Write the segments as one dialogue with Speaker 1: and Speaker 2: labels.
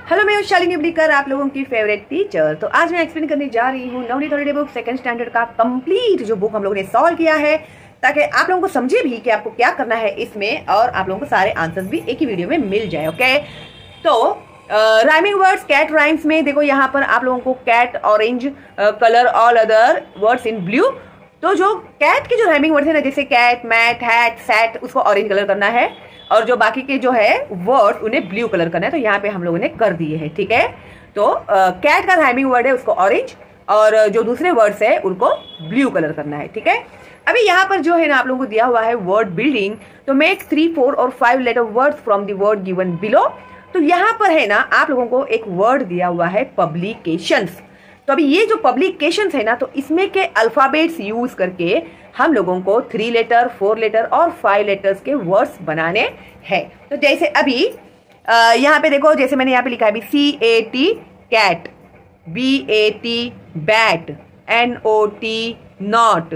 Speaker 1: Hello, मैं शालिनी अब्लीकर, आप लोगों की फेवरेट टीचर। तो आज मैं एक्सप्लेन करने जा रही हूँ Navneet holiday book second standard का कंप्लीट जो बुक हम लोगों ने सॉल्व किया है, ताकि आप लोगों को समझे भी कि आपको क्या करना है इसमें, और आप लोगों को सारे आंसर्स भी एक ही वीडियो में मिल जाए। ओके, तो राइमिंग वर्ड्स कैट राइम्स में देखो, यहाँ पर आप लोगों को cat orange colour, all other words in blue. तो जो कैट के जो राइमिंग वर्ड्स है ना, जैसे कैट, मैट, हैट, सैट, उसको ऑरेंज कलर करना है, और जो बाकी के जो है वर्ड उन्हें ब्लू कलर करना है। तो यहाँ पे हम लोगों ने कर दिए हैं, ठीक है। तो कैट का राइमिंग वर्ड है उसको ऑरेंज, और जो दूसरे वर्ड्स है उनको ब्लू कलर करना है, ठीक है। अभी यहाँ पर जो है ना आप लोगों को दिया हुआ है वर्ड बिल्डिंग। तो मेक 3, 4 और 5 letter words from the word given below. तो यहाँ पर है ना आप लोगों को एक वर्ड दिया हुआ है पब्लिकेशंस। तो अभी ये जो पब्लिकेशंस है ना, तो इसमें के अल्फाबेट्स यूज करके हम लोगों को 3 लेटर, 4 लेटर और 5 लेटर्स के वर्ड्स बनाने हैं। तो जैसे अभी यहाँ पे देखो, जैसे मैंने यहाँ पे लिखा है अभी CAT cat, BAT bat, NOT not,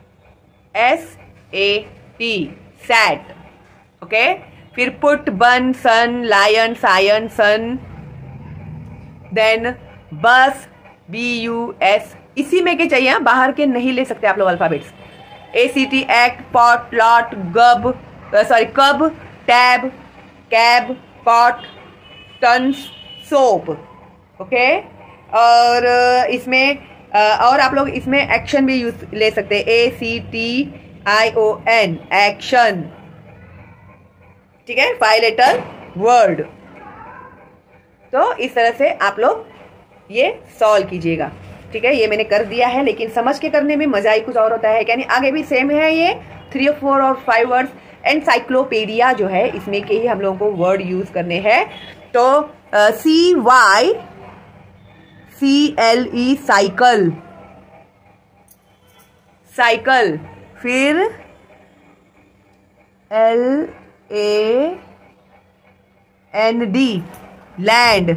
Speaker 1: SAT sat. Okay, फिर put, bun, sun, lion, scion, sun, then bus, BUS। इसी में के चाहिए, बाहर के नहीं ले सकते आप लोग alphabets. ACT act, pot, lot, cub, tab, cab, pot, tons, soap. Okay, और इसमें और आप लोग इसमें एक्शन भी यूज ले सकते हैं, ACTION एक्शन, ठीक है, 5 लेटर वर्ड। तो इस तरह से आप लोग ये सॉल्व कीजिएगा, ठीक है। ये मैंने कर दिया है, लेकिन समझ के करने में मजा ही कुछ और होता है। यानी आगे भी सेम है, ये 3 और 4 और 5 वर्ड्स। एनसाइक्लोपीडिया जो है इसमें के ही हम लोगों को वर्ड यूज करने हैं। तो CYCLE साइकिल, साइकिल, फिर LAND land,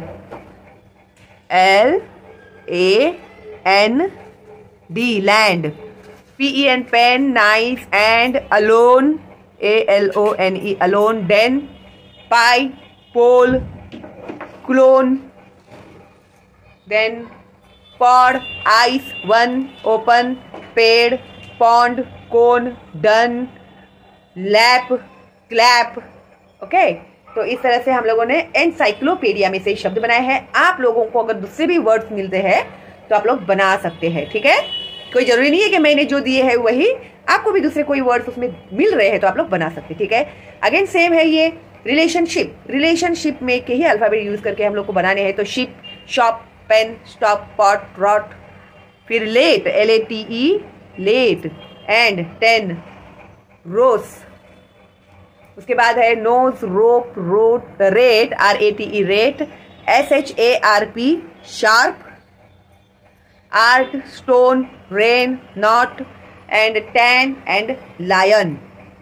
Speaker 1: LAND land, PEN pen, knife, and alone, ALONE alone, then pie, pole, clone, then pod, ice, one, open, पेड़, pond, cone, done, lap, clap. Okay, तो इस तरह से हम लोगों ने एनसाइक्लोपीडिया में से शब्द बनाए हैं। आप लोगों को अगर दूसरे भी वर्ड्स मिलते हैं तो आप लोग बना सकते हैं, ठीक है। कोई जरूरी नहीं है कि मैंने जो दिए हैं वही, आपको भी दूसरे कोई वर्ड्स उसमें मिल रहे हैं तो आप लोग बना सकते हैं, ठीक है। अगेन सेम है ये रिलेशनशिप, रिलेशनशिप में के ही अल्फाबेट यूज करके हम लोग को बनाने हैं। तो ship, shop, pen, stop, pot, rot, फिर late, LATE late, and 10 rose. उसके बाद है nose, rope, rote, rate, RATE rate, SHARP sharp, art, stone, rain, not, and tan and lion.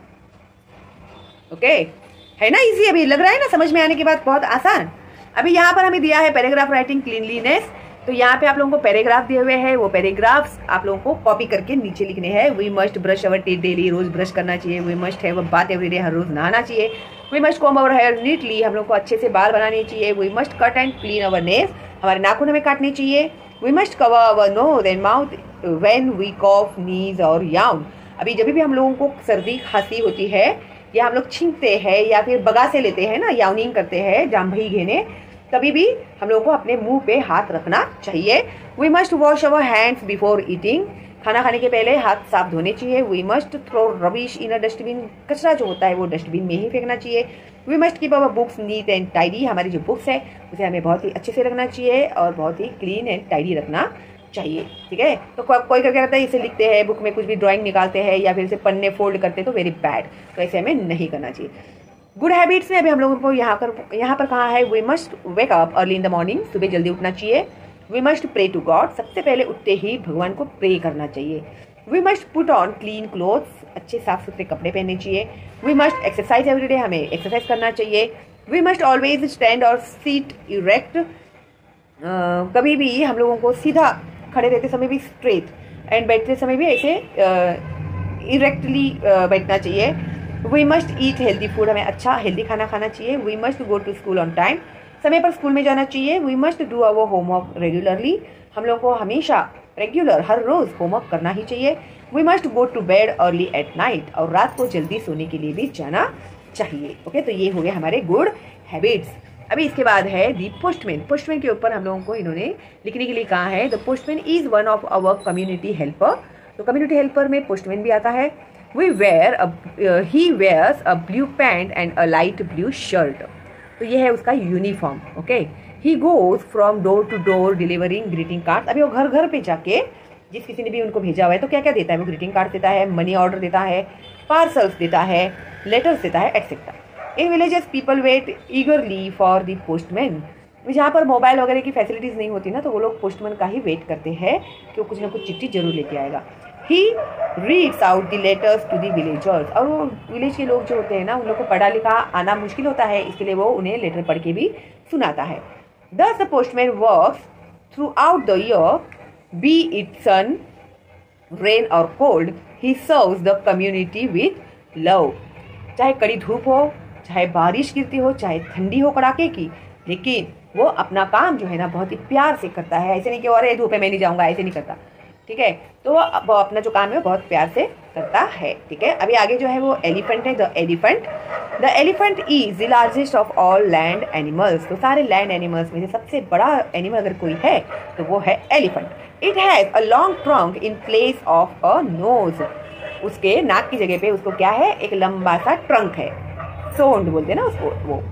Speaker 1: Okay, है ना इजी? अभी लग रहा है ना समझ में आने के बाद बहुत आसान। अभी यहाँ पर हमें दिया है पैराग्राफ राइटिंग क्लीनलीनेस। तो यहाँ पे आप लोगों को पैराग्राफ दिए हुए हैं, वो पैराग्राफ्स आप लोगों को कॉपी करके नीचे लिखने हैं। We must brush our teeth daily, रोज ब्रश करना चाहिए। We must have a bath every day, हर रोज नहाना चाहिए। We must comb our hair neatly, हम लोग को अच्छे से बाल बनाने चाहिए। We must cut and clean our nails, हमारे नाखून हमें काटने चाहिए। We must cover our nose and mouth when we cough, sneeze और याउन। अभी जब भी हम लोगों को सर्दी खांसी होती है, या हम लोग छींकते हैं, या फिर बगासे लेते हैं ना, याउनिंग करते हैं, जामभई घेने, तभी भी हम लोगों को अपने मुंह पे हाथ रखना चाहिए। We must wash our hands before eating, खाना खाने के पहले हाथ साफ धोने चाहिए। We must throw rubbish in a dustbin, कचरा जो होता है वो डस्टबिन में ही फेंकना चाहिए। We must keep our books neat and tidy, हमारी जो बुक्स है उसे हमें बहुत ही अच्छे से रखना चाहिए और बहुत ही क्लीन एंड टाइडी रखना चाहिए, ठीक है। तो कोई क्या करता है, इसे लिखते हैं बुक में, कुछ भी ड्राइंग निकालते हैं या फिर इसे पन्ने फोल्ड करते हैं, तो वेरी बैड। तो ऐसे हमें नहीं करना चाहिए। गुड हैबिट्स में अभी हम लोगों को यहाँ पर कहा है, we must wake up early in the morning, सुबह जल्दी उठना चाहिए। We must pray to god, सबसे पहले उठते ही भगवान को प्रे करना चाहिए। We must put on clean clothes, अच्छे साफ सुथरे कपड़े पहनने चाहिए। We must exercise every day, हमें एक्सरसाइज करना चाहिए। वी मस्ट ऑलवेज स्टैंड और सीट इरेक्ट, कभी भी हम लोगों को सीधा खड़े रहते समय भी स्ट्रेट, एंड बैठते समय भी ऐसे इरेक्टली बैठना चाहिए। We must eat healthy food, हमें अच्छा हेल्दी खाना खाना चाहिए। We must go to school on time, समय पर स्कूल में जाना चाहिए। We must do our homework regularly, हम लोग को हमेशा रेगुलर हर रोज होमवर्क करना ही चाहिए। We must go to bed early at night, और रात को जल्दी सोने के लिए भी जाना चाहिए। ओके, तो ये हो गए हमारे गुड हैबिट्स। अभी इसके बाद है दी पोस्टमैन। पोस्टमैन के ऊपर हम लोगों को इन्होंने लिखने के लिए कहा है the postman is one of our community helper. तो कम्युनिटी हेल्पर में पोस्टमैन भी आता है। He wears a blue pant and a light blue shirt. तो ये है उसका uniform. Okay, he goes from door to door delivering greeting card. अभी वो घर घर पे जाके जिस किसी ने भी उनको भेजा हुआ है तो क्या क्या देता है, वो ग्रीटिंग कार्ड देता है, मनी ऑर्डर देता है, पार्सल्स देता है, लेटर्स देता है, etcetera. In villages people wait eagerly for the postman. जहाँ पर मोबाइल वगैरह की फैसिलिटीज़ नहीं होती ना, तो वो लोग पोस्टमैन का ही वेट करते हैं कि वो कुछ ना कुछ चिट्ठी जरूर लेके आएगा। He reads out the letters to the villagers. और वो विलेज के लोग जो होते हैं ना, उन लोग को पढ़ा लिखा आना मुश्किल होता है, इसके लिए वो उन्हें लेटर पढ़ के भी सुनाता है। Thus the postman works throughout the year, be it sun, rain or cold. He serves the community with love. चाहे कड़ी धूप हो, चाहे बारिश गिरती हो, चाहे ठंडी हो कड़ाके की, लेकिन वो अपना काम जो है ना बहुत ही प्यार से करता है। ऐसे नहीं कि अरे धूप है मैं नहीं जाऊंगा, ऐसे नहीं करता। ठीक है, तो वो अपना जो काम है बहुत प्यार से करता है। ठीक है, अभी आगे जो है वो एलिफेंट है। The elephant is the largest of all land animals. तो सारे लैंड एनिमल्स में से सबसे बड़ा एनिमल अगर कोई है तो वो है elephant. It has a long trunk in place of a nose. उसके नाक की जगह पे उसको क्या है, एक लंबा सा ट्रंक है, सोंड बोलते हैं ना उसको वो।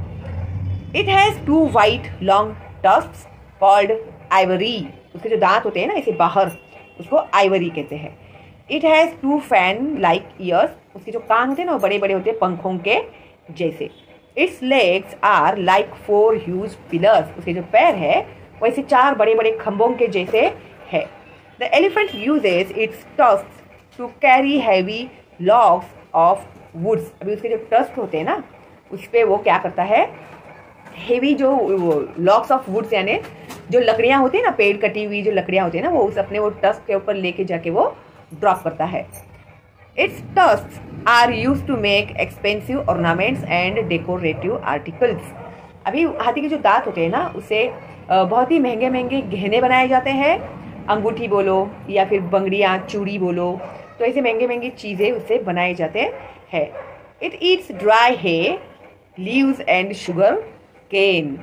Speaker 1: It has 2 white long tusks called ivory. उसके जो दांत होते हैं ना इसे बाहर, उसको आइवरी कहते हैं। It has 2 fan like ears. उसके जो कान होते हैं ना वो बड़े बड़े होते हैं पंखों के जैसे। Its legs are like 4 huge pillars. उसके जो पैर है वो ऐसे 4 बड़े बड़े खंभों के जैसे है। The elephant uses its tusks to carry heavy logs of woods. अभी उसके जो टस्क होते हैं ना उस पर वो क्या करता है, हेवी जो लॉक्स ऑफ वुड्स यानी जो लकड़ियां होती है ना, पेड़ कटी हुई जो लकड़ियां होती है ना, वो उस अपने वो टस्क के ऊपर लेके जाके वो ड्रॉप करता है। Its tusks are used to make expensive ornaments and decorative articles. अभी हाथी के जो दांत होते हैं ना उससे बहुत ही महंगे महंगे गहने बनाए जाते हैं। अंगूठी बोलो या फिर बंगड़ियाँ, चूड़ी बोलो, तो ऐसे महंगे महंगी चीज़ें उससे बनाए जाते हैं। It eats dry hay, leaves and sugar cane.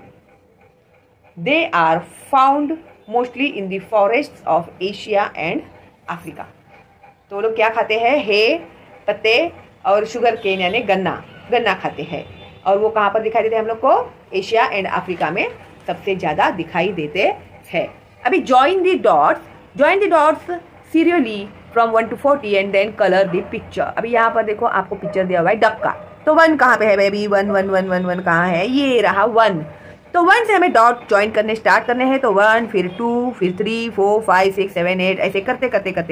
Speaker 1: They are found mostly in the forests of Asia and Africa. तो लोग क्या खाते हैं, हे, पत्ते और शुगर केन यानी गन्ना खाते हैं। और वो कहाँ पर दिखाई देते हैं हम लोग को, एशिया एंड अफ्रीका में सबसे ज़्यादा दिखाई देते हैं। अभी join the dots serially from 1 to 40 and then colour the picture. अभी यहाँ पर देखो आपको पिक्चर दिया हुआ है डक का, तो 1 कहाँ पे है बेबी, 1 कहाँ है, ये रहा 1। तो 1 से हमें डॉट ज्वाइन करने स्टार्ट करने हैं। तो 1 फिर 2 फिर 3 4 5 6 7 8 ऐसे करते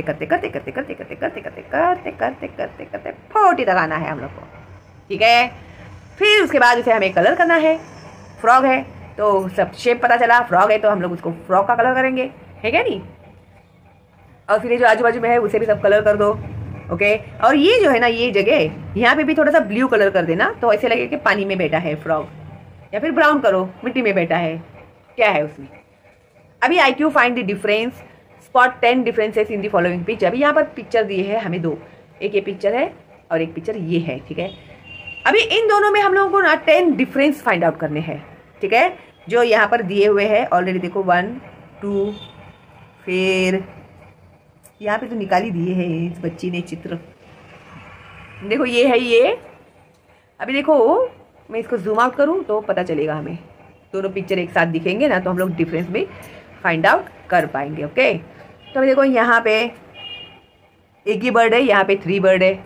Speaker 1: 40 तक आना है हम लोग को। ठीक है, फिर उसके बाद उसे हमें कलर करना है। फ्रॉग है तो सब शेप पता चला, फ्रॉग है तो हम लोग उसको फ्रॉग का कलर करेंगे, है क्या नहीं। और फिर ये जो आजू बाजू में है उसे भी सब कलर कर दो। ओके, और ये जो है ना ये जगह यहाँ पे भी थोड़ा सा ब्लू कलर कर देना, तो ऐसे लगे कि पानी में बैठा है फ्रॉग। या फिर ब्राउन करो, मिट्टी में बैठा है, क्या है उसमें। अभी IQ find the difference, spot 10 differences in the following picture. अभी यहाँ पर पिक्चर दिए हैं हमें 2, एक ये पिक्चर है और एक पिक्चर ये है। ठीक है, अभी इन दोनों में हम लोगों को ना 10 डिफरेंस फाइंड आउट करने हैं। ठीक है, जो यहाँ पर दिए हुए हैं ऑलरेडी देखो 1 2, फिर यहाँ पे तो निकाली दिए है इस बच्ची ने चित्र, देखो ये है ये। अभी देखो मैं इसको जूम आउट करूं तो पता चलेगा हमें, दोनों पिक्चर एक साथ दिखेंगे ना तो हम लोग डिफरेंस भी फाइंड आउट कर पाएंगे। ओके, तो अभी देखो यहाँ पे एक ही बर्ड है, यहाँ पे 3 बर्ड है।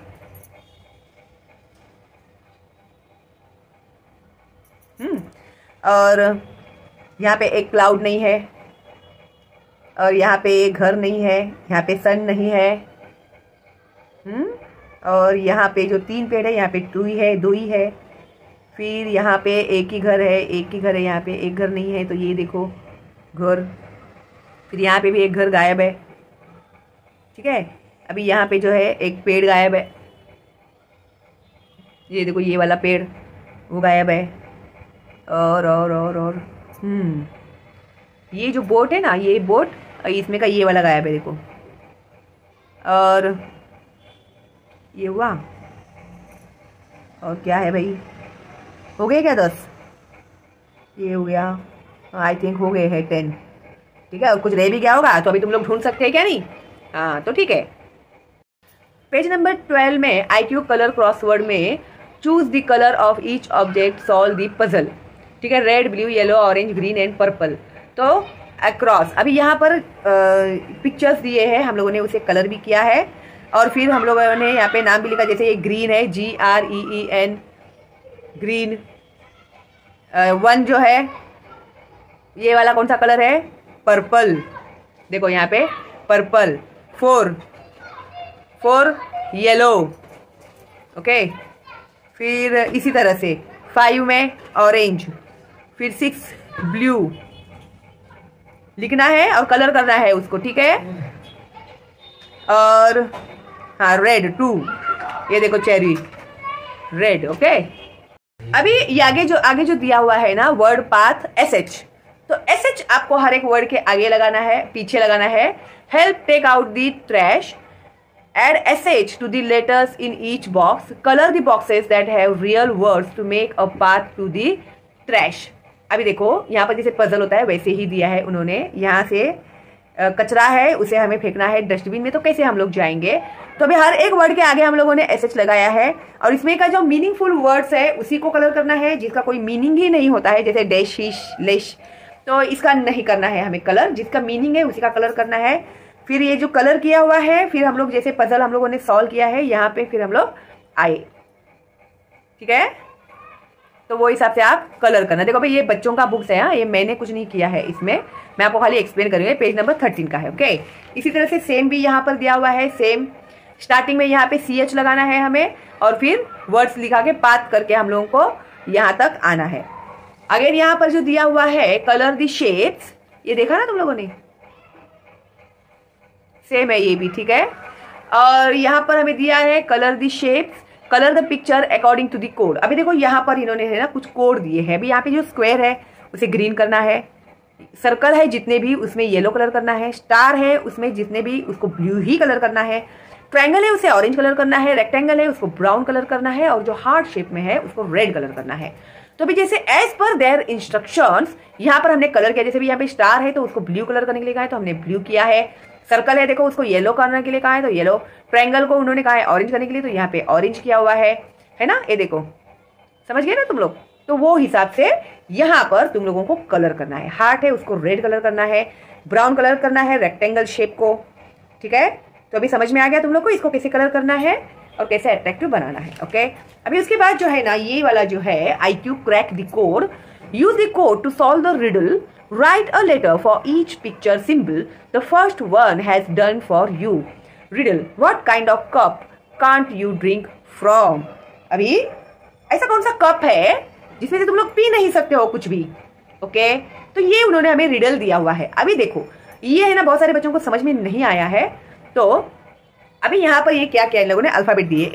Speaker 1: और यहाँ पे एक क्लाउड नहीं है, और यहाँ पे एक घर नहीं है, यहाँ पे सन नहीं है। और यहाँ पे जो 3 पेड़ है यहाँ पे 2 ही है, 2 ही है। फिर यहाँ पे एक ही घर है, यहाँ पे एक घर नहीं है, तो ये देखो घर। फिर यहाँ पे भी एक घर गायब है। ठीक है, अभी यहाँ पे जो है एक पेड़ गायब है, ये देखो ये वाला पेड़ वो गायब है। और ये जो बोट है ना, ये बोट इसमें का ये वाला गायब है देखो। और ये हुआ, और क्या है भाई, हो गए क्या 10? ये हो गया, आई थिंक हो गए हैं 10। ठीक है, और कुछ रह भी गया होगा तो अभी तुम लोग ढूंढ सकते हैं क्या नहीं? हाँ तो ठीक है। पेज नंबर 12 में IQ कलर क्रॉसवर्ड में choose the colour of each object, solve the puzzle. ठीक है, red, blue, yellow, orange, green and purple. तो अक्रॉस, अभी यहाँ पर पिक्चर्स दिए हैं, हम लोगों ने उसे कलर भी किया है और फिर हम लोगों ने यहाँ पे नाम भी लिखा, जैसे ये ग्रीन है, GREEN ग्रीन। 1 जो है ये वाला कौन सा कलर है? पर्पल। देखो यहाँ पे पर्पल। 4 येलो। ओके, फिर इसी तरह से 5 में ऑरेंज, फिर 6 ब्लू लिखना है और कलर करना है उसको। ठीक है, और हाँ रेड 2, ये देखो चेरी रेड। ओके, अभी ये आगे जो दिया हुआ है ना वर्ड पाथ SH, तो SH आपको हर एक वर्ड के आगे लगाना है, पीछे लगाना है। Help take out the trash, add SH to the letters in each box, color the boxes that have real words to make a path to the trash। अभी देखो यहाँ पर जैसे पजल होता है वैसे ही दिया है उन्होंने। यहाँ से कचरा है उसे हमें फेंकना है डस्टबिन में, तो कैसे हम लोग जाएंगे? तो अभी हर एक वर्ड के आगे हम लोगों ने SH लगाया है और इसमें का जो मीनिंगफुल वर्ड्स है उसी को कलर करना है, जिसका कोई मीनिंग ही नहीं होता है, जैसे डैश, हिश, लेश, तो इसका नहीं करना है हमें कलर। जिसका मीनिंग है उसी का कलर करना है। फिर ये जो कलर किया हुआ है, फिर हम लोग जैसे पजल हम लोगों ने सॉल्व किया है, यहाँ पे फिर हम लोग आए। ठीक है, तो वो हिसाब से आप कलर करना। देखो भाई ये बच्चों का बुक्स है, ये मैंने कुछ नहीं किया है इसमें, मैं आपको खाली एक्सप्लेन करूंगी। पेज नंबर 13 का है। ओके, इसी तरह से सेम भी यहाँ पर दिया हुआ है। सेम स्टार्टिंग में यहाँ पे CH लगाना है हमें और फिर वर्ड्स लिखा के पाथ करके हम लोगों को यहाँ तक आना है। अगेन यहाँ पर जो दिया हुआ है कलर द शेप्स, ये देखा ना तुम लोगों ने, सेम है ये भी। ठीक है, और यहाँ पर हमें दिया है colour the shapes, colour the picture according to the code. अभी देखो यहाँ पर इन्होंने है ना कुछ कोड दिए हैं। अभी यहाँ पे जो स्क्वायर है उसे ग्रीन करना है, सर्कल है जितने भी उसमें येलो कलर करना है, स्टार है उसमें जितने भी उसको ब्लू ही कलर करना है, ट्रायंगल है उसे ऑरेंज कलर करना है, रेक्टेंगल है उसको ब्राउन कलर करना है और जो हार्ट शेप में है उसको रेड कलर करना है। तो अभी जैसे एज पर देयर इंस्ट्रक्शंस यहाँ पर हमने कलर किया। जैसे भी यहाँ पे स्टार है तो उसको ब्लू कलर करने के लिए कहा है तो हमने ब्लू किया है। सर्कल है देखो उसको येलो करने के लिए कहा है तो येलो, ट्रायंगल को उन्होंने कहा है ऑरेंज करने के लिए तो यहाँ पे ऑरेंज किया हुआ है ना। ये देखो, समझ गए ना तुम लोग? तो वो हिसाब से यहाँ पर तुम लोगों को कलर करना है। हार्ट है उसको रेड कलर करना है, ब्राउन कलर करना है रेक्टेंगल शेप को। ठीक है, तो अभी समझ में आ गया तुम लोग को इसको कैसे कलर करना है और कैसे अट्रैक्टिव बनाना है। ओके, अभी उसके बाद जो है ना ये वाला जो है IQ crack the code, use the code to solve the riddle, write a letter for each picture symbol, the first one has done for you। riddle, what kind of cup can't you drink from। अभी ऐसा कौन सा cup है जिसमें से तुम लोग P नहीं सकते हो कुछ भी? ओके, तो ये उन्होंने हमें रिडल दिया हुआ है। अभी देखो ये है ना बहुत सारे बच्चों को समझ में नहीं आया है, तो अभी यहाँ पर ये क्या क्या इन लोगों ने अल्फाबेट दिए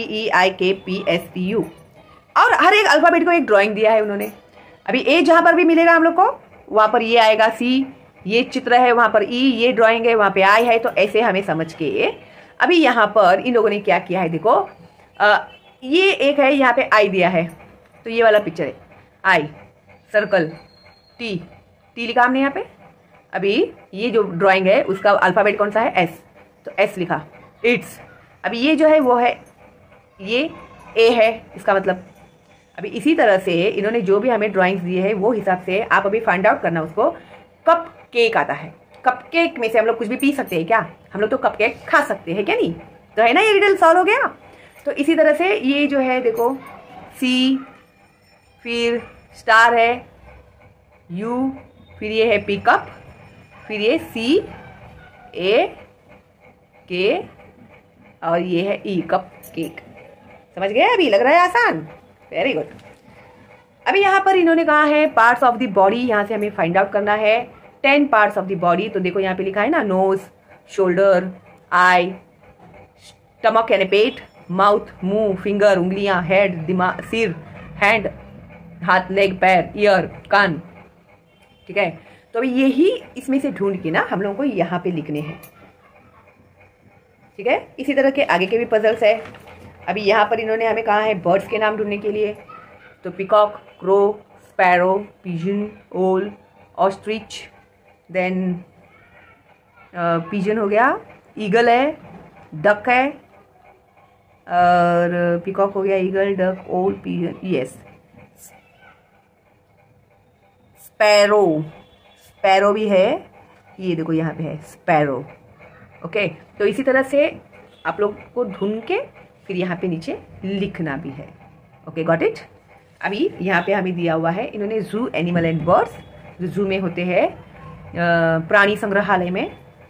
Speaker 1: ACEIKPSTU और हर एक अल्फाबेट को एक ड्राइंग दिया है उन्होंने। अभी A जहां पर भी मिलेगा हम लोग को वहां पर ये आएगा, C ये चित्र है, वहां पर E ये ड्राइंग है, वहां पे I है, तो ऐसे हमें समझ के अभी यहाँ पर इन लोगों ने क्या किया है देखो, ये एक है यहाँ पे I दिया है तो ये वाला पिक्चर है I, सर्कल T लिखा हमने यहाँ पे। अभी ये जो ड्राइंग है उसका अल्फाबेट कौन सा है? S, तो S लिखा, इट्स। अभी ये जो है वो है ये A है, इसका मतलब। अभी इसी तरह से इन्होंने जो भी हमें ड्राइंग्स दिए हैं वो हिसाब से आप अभी फाइंड आउट करना उसको। कप केक आता है, कप केक में से हम लोग कुछ भी पी सकते हैं क्या? हम लोग तो कप केक खा सकते हैं क्या नहीं? तो है ना, ये रिडल सॉल्व हो गया। तो इसी तरह से ये जो है देखो C, फिर स्टार है U, फिर ये है पी कप, फिर ये CAK और ये है E कप केक। समझ गए? अभी लग रहा है आसान, वेरी गुड। अभी यहाँ पर इन्होंने कहा है पार्ट्स ऑफ द बॉडी, यहाँ से हमें फाइंड आउट करना है 10 पार्ट्स ऑफ द बॉडी। तो देखो यहाँ पे लिखा है ना, नोज, शोल्डर, आई, स्टमक यानी पेट, माउथ मुंह, फिंगर उंगलियां, हेड दिमाग, सिर, हैंड हाथ, लेग पैर, ईयर कान, ठीक है। तो अभी यही इसमें से ढूंढ के ना हम लोगों को यहाँ पे लिखने हैं, ठीक है। इसी तरह के आगे के भी पजल्स है। अभी यहाँ पर इन्होंने हमें कहा है बर्ड्स के नाम ढूंढने के लिए, तो peacock, crow, sparrow, pigeon, owl, ostrich, then pigeon हो गया, ईगल है, डक है, और पिकॉक हो गया, eagle, duck, owl, pigeon, yes, sparrow, sparrow भी है, ये देखो यहाँ पे है स्पैरो। ओके, तो इसी तरह से आप लोग को ढूंढ के फिर यहाँ पे नीचे लिखना भी है। Okay, got it. अभी यहाँ पे हमें दिया हुआ है, इन्होंने जू एनिमल एंड बर्ड्स, जो जू में होते हैं, प्राणी संग्रहालय में,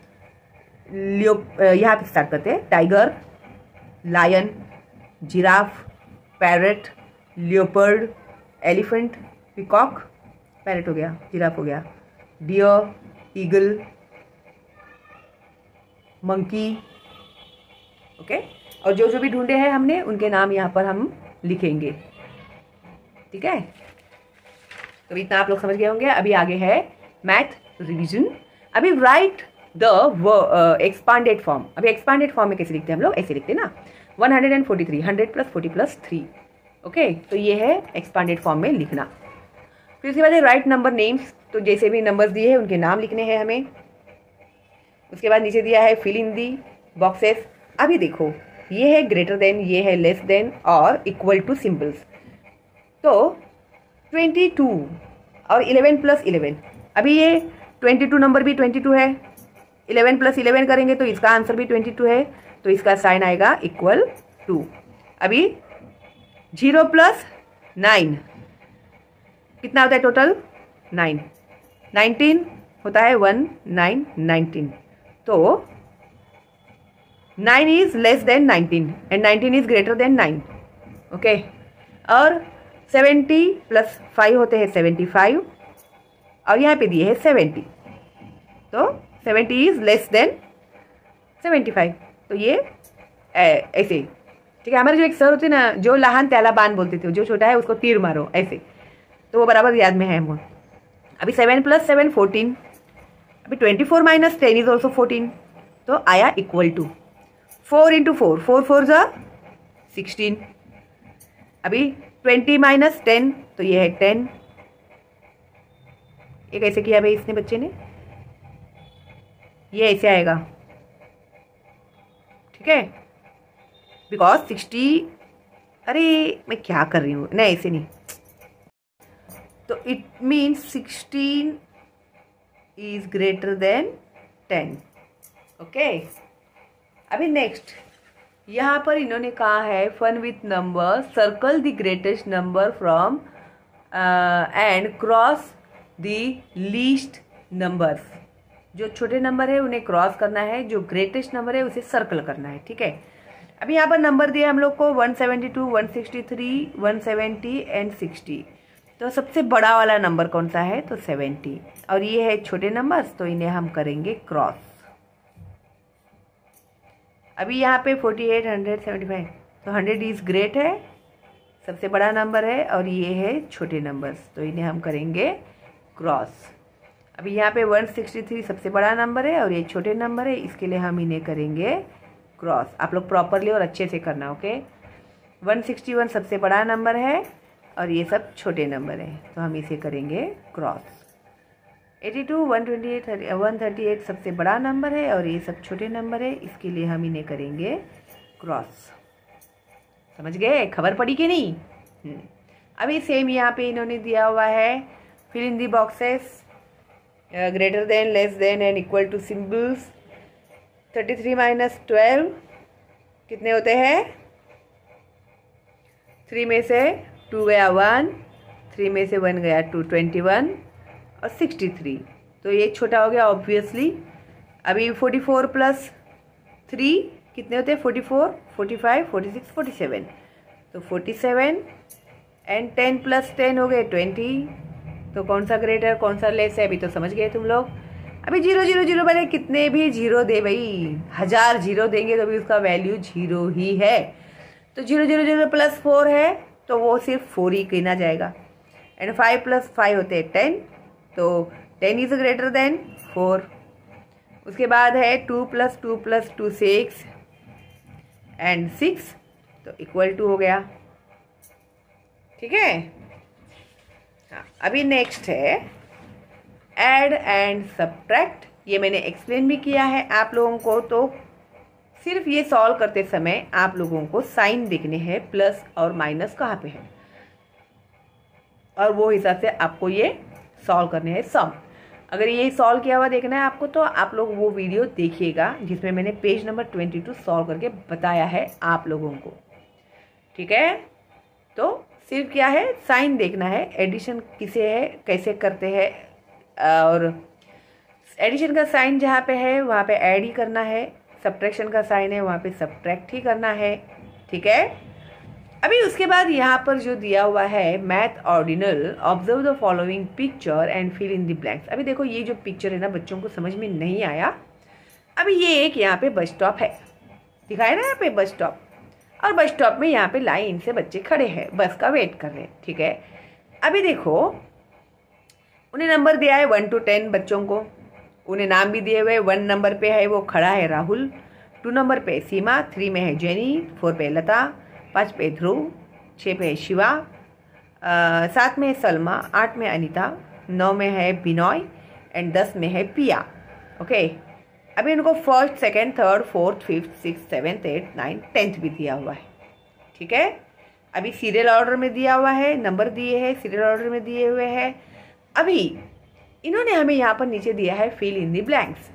Speaker 1: यहाँ पे स्टार्ट करते हैं, tiger, lion, giraffe, parrot, leopard, elephant, peacock, parrot हो गया, जिराफ हो गया, डियर, ईगल, मंकी। ओके, और जो जो भी ढूंढे हैं हमने उनके नाम यहाँ पर हम लिखेंगे, ठीक है। तो इतना आप लोग समझ गए होंगे। अभी आगे है मैथ रिवीजन। अभी राइट द एक्सपांडेड फॉर्म। अभी एक्सपांडेड फॉर्म में कैसे लिखते हैं हम लोग, ऐसे लिखते हैं ना, 143, 100 + 40 + 3। ओके, तो ये है एक्सपांडेड फॉर्म में लिखना। फिर उसके बाद है राइट नंबर नेम्स, तो जैसे भी नंबर्स दिए हैं उनके नाम लिखने हैं हमें। उसके बाद नीचे दिया है फिल इन दी बॉक्सेस। अभी देखो, ये है ग्रेटर देन, ये है लेस देन और इक्वल टू सिंबल्स। तो 22 और 11 + 11, अभी ये 22 नंबर भी 22 है, 11 + 11 करेंगे तो इसका आंसर भी 22 है, तो इसका साइन आएगा इक्वल टू। अभी 0 + 9 कितना होता है टोटल, 9, 19 होता है 1, 9, 19। तो 9 is less than 19 and 19 is greater than 9। Okay, और 70 + 5 होते हैं 75, और यहाँ पे दिए है 70, तो 70 इज लेस देन 75। तो ये ऐसे, ठीक है। हमारे जो एक सर होते ना, जो लहान त्याला बान बोलते थे, जो छोटा है उसको तीर मारो, ऐसे, तो वो बराबर याद में है हम। अभी 7 + 7 14, अभी 24 - 10 इज ऑल्सो 14, तो आया इक्वल टू 4 × 4, 4 4 = 16। अभी 20 - 10, तो ये है 10। ये कैसे किया भाई इसने बच्चे ने, ये ऐसे आएगा, ठीक है, बिकॉज 60, अरे मैं क्या कर रही हूँ, नहीं ऐसे नहीं, तो it means 16 is greater than 10। Okay, अभी नेक्स्ट यहाँ पर इन्होंने कहा है fun with number, circle the greatest number from and cross the least numbers. जो छोटे नंबर है उन्हें क्रॉस करना है, जो ग्रेटेस्ट नंबर है उसे सर्कल करना है, ठीक है। अभी यहाँ पर नंबर दिया हम लोग को 172, 163, 170 एंड 60। तो सबसे बड़ा वाला नंबर कौन सा है, तो 70, और ये है छोटे नंबर्स, तो इन्हें हम करेंगे क्रॉस। अभी यहाँ पे 48, 100, 75, तो 100 इज ग्रेट है, सबसे बड़ा नंबर है, और ये है छोटे नंबर्स, तो इन्हें हम करेंगे क्रॉस। अभी यहाँ पे 163 सबसे बड़ा नंबर है और ये छोटे नंबर है, इसके लिए हम इन्हें करेंगे क्रॉस। आप लोग प्रॉपरली और अच्छे से करना, ओके। 161 सबसे बड़ा नंबर है और ये सब छोटे नंबर है, तो हम इसे करेंगे क्रॉस। 82, 128, 138 सबसे बड़ा नंबर है और ये सब छोटे नंबर है, इसके लिए हम इन्हें करेंगे क्रॉस। समझ गए, खबर पड़ी कि नहीं? अभी सेम यहाँ पे इन्होंने दिया हुआ है fill in the boxes, greater than, less than and equal to symbols. 33 - 12 कितने होते हैं? 3 में से 2 गया 1, 3 में से 1 गया 2, 21 और 63, तो ये छोटा हो गया ऑब्वियसली। अभी 44 + 3 कितने होते हैं? 44, 45, 46, 47, तो 47 एंड 10 + 10 हो गए 20। तो कौन सा ग्रेटर कौन सा लेस है, अभी तो समझ गए तुम लोग। अभी 0 0 0 वाले कितने भी 0 दे भाई, 1000 0 देंगे तो भी उसका वैल्यू 0 ही है। तो 0 0 0 + 4 है तो वो सिर्फ 4 ही गिना जाएगा। एंड 5 + 5 होते हैं 10, तो 10 इज ग्रेटर देन 4। उसके बाद है 2 + 2 + 2 6 एंड 6, तो इक्वल टू हो गया। ठीक है। हाँ, अभी नेक्स्ट है ऐड एंड सब्ट्रैक्ट। ये मैंने एक्सप्लेन भी किया है आप लोगों को, तो सिर्फ ये सॉल्व करते समय आप लोगों को साइन देखने हैं, प्लस और माइनस कहाँ पे है, और वो हिसाब से आपको ये सॉल्व करने हैं सम। अगर ये सॉल्व किया हुआ देखना है आपको, तो आप लोग वो वीडियो देखिएगा जिसमें मैंने पेज नंबर 22 सॉल्व करके बताया है आप लोगों को। ठीक है। तो सिर्फ क्या है, साइन देखना है, एडिशन किसे है, कैसे करते हैं, और एडिशन का साइन जहाँ पे है वहाँ पे ऐड ही करना है, सब्ट्रैक्शन का साइन है वहाँ पे सब्ट्रैक्ट ही करना है। ठीक है। अभी उसके बाद यहाँ पर जो दिया हुआ है math ordinal, observe the following picture and fill in the blanks. अभी देखो ये जो पिक्चर है ना, बच्चों को समझ में नहीं आया। अभी ये एक यहाँ पे बस स्टॉप है, दिखाया ना यहाँ पे बस स्टॉप, और बस स्टॉप में यहाँ पे लाइन से बच्चे खड़े हैं, बस का वेट कर रहे हैं। ठीक है। अभी देखो उन्हें नंबर दिया है 1 to 10 बच्चों को, उन्हें नाम भी दिए हुए। 1 नंबर पे है वो खड़ा है राहुल, 2 नंबर पे सीमा, 3 में है जेनी, 4 पे लता, 5 पे ध्रुव, 6 पे है शिवा, 7 में है सलमा, 8 में अनीता, 9 में है बिनॉय एंड 10 में है पिया। ओके। अभी इनको first, second, third, fourth, 5th, 6th, 7th, 8th, 9th, 10th भी दिया हुआ है। ठीक है। अभी सीरियल ऑर्डर में दिया हुआ है, नंबर दिए हैं, सीरियल ऑर्डर में दिए हुए हैं। अभी इन्होंने हमें यहाँ पर नीचे दिया है फिल इन द ब्लैंक्स।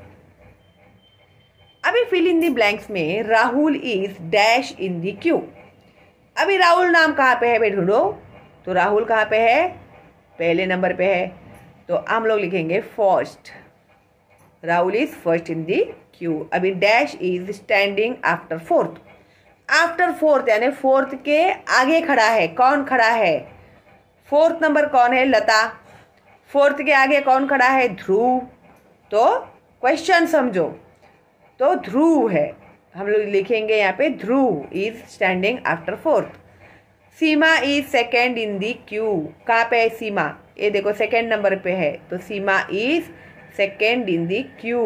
Speaker 1: अभी फिल इन द ब्लैंक्स में Rahul is dash in the queue. अभी राहुल नाम कहाँ पे है भाई ढूंढो, तो राहुल कहाँ पे है, पहले नंबर पे है, तो हम लोग लिखेंगे first. Rahul is first in the queue. अभी dash is standing after fourth. After fourth यानी फोर्थ के आगे खड़ा है, कौन खड़ा है, फोर्थ नंबर कौन है, लता। फोर्थ के आगे कौन खड़ा है, ध्रुव। तो क्वेश्चन समझो, तो ध्रुव है, हम लोग लिखेंगे यहाँ पे Dhruv is standing after fourth. Seema is second in the queue. कहाँ पे है सीमा, ये देखो सेकेंड नंबर पे है, तो Seema is second in the queue.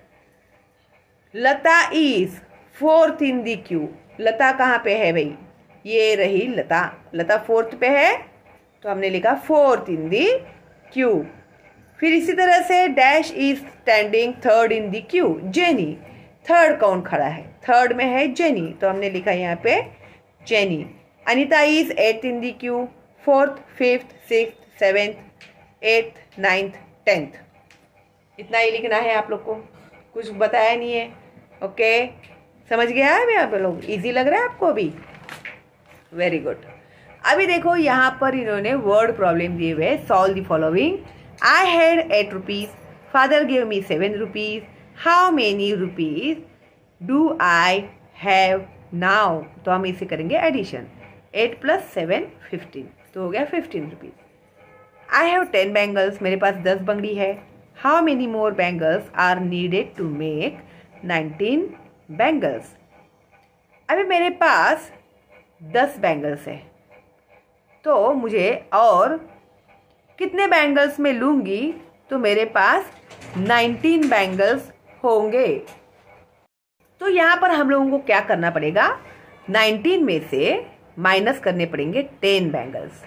Speaker 1: Lata is fourth in the queue. Lata कहाँ पे है भाई, ये रही लता, लता फोर्थ पे है, तो हमने लिखा फोर्थ इन दी क्यू। फिर इसी तरह से dash is standing third in the queue. Jenny, third कौन खड़ा है, थर्ड में है जेनी, तो हमने लिखा यहाँ पे Jenny. Anita is 8th in the queue, 4th, 5th, 6th, 7th, 8th, 9th, 10th। इतना ही लिखना है आप लोग को, कुछ बताया नहीं है। ओके, समझ गया है आप लोग, इजी लग रहा है आपको अभी, वेरी गुड। अभी देखो यहाँ पर इन्होंने वर्ड प्रॉब्लम दिए हुए, solve the following. I had 8 rupees, father give me 7 rupees, how many rupees do I have now. तो हम इसे करेंगे एडिशन, 8 + 7 15, तो हो गया 15 रुपीज। आई हैव 10 बैंगल्स, मेरे पास 10 बंगड़ी है। How many more bangles are needed to make 19 bangles. अभी मेरे पास 10 बैंगल्स है, तो मुझे और कितने बैंगल्स में लूँगी, तो मेरे पास 19 बैंगल्स होंगे। तो यहाँ पर हम लोगों को क्या करना पड़ेगा, 19 में से माइनस करने पड़ेंगे 10 बैंगल्स।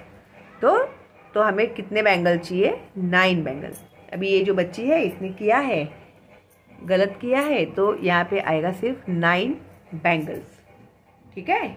Speaker 1: तो हमें कितने बैंगल चाहिए, 9 बैंगल्स। अभी ये जो बच्ची है इसने किया है, गलत किया है, तो यहाँ पे आएगा सिर्फ 9 बैंगल्स। ठीक है।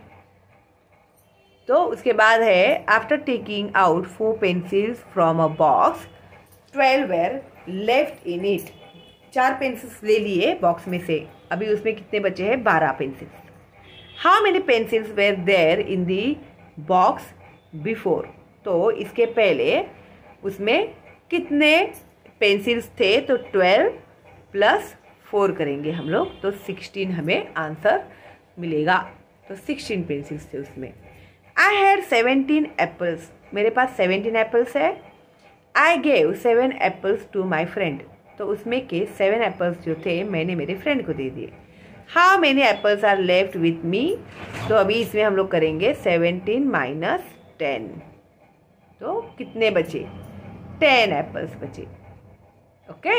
Speaker 1: तो उसके बाद है after taking out 4 pencils from a box 12 were left in it. 4 pencils ले लिए बॉक्स में से, अभी उसमें कितने बचे हैं, 12 pencils. How many pencils were there in the box before. तो इसके पहले उसमें कितने पेंसिल्स थे, तो 12 + 4 करेंगे हम लोग, तो 16 हमें आंसर मिलेगा। तो 16 पेंसिल्स थे उसमें। आई हैड 17 एप्पल्स, मेरे पास 17 एप्पल्स है। I gave 7 apples to my friend, तो उसमें के 7 एप्पल्स जो थे मैंने मेरे फ्रेंड को दे दिए। How many apples are left with me. तो अभी इसमें हम लोग करेंगे 17 - 10, तो कितने बचे, 10 एप्पल्स बचे। ओके।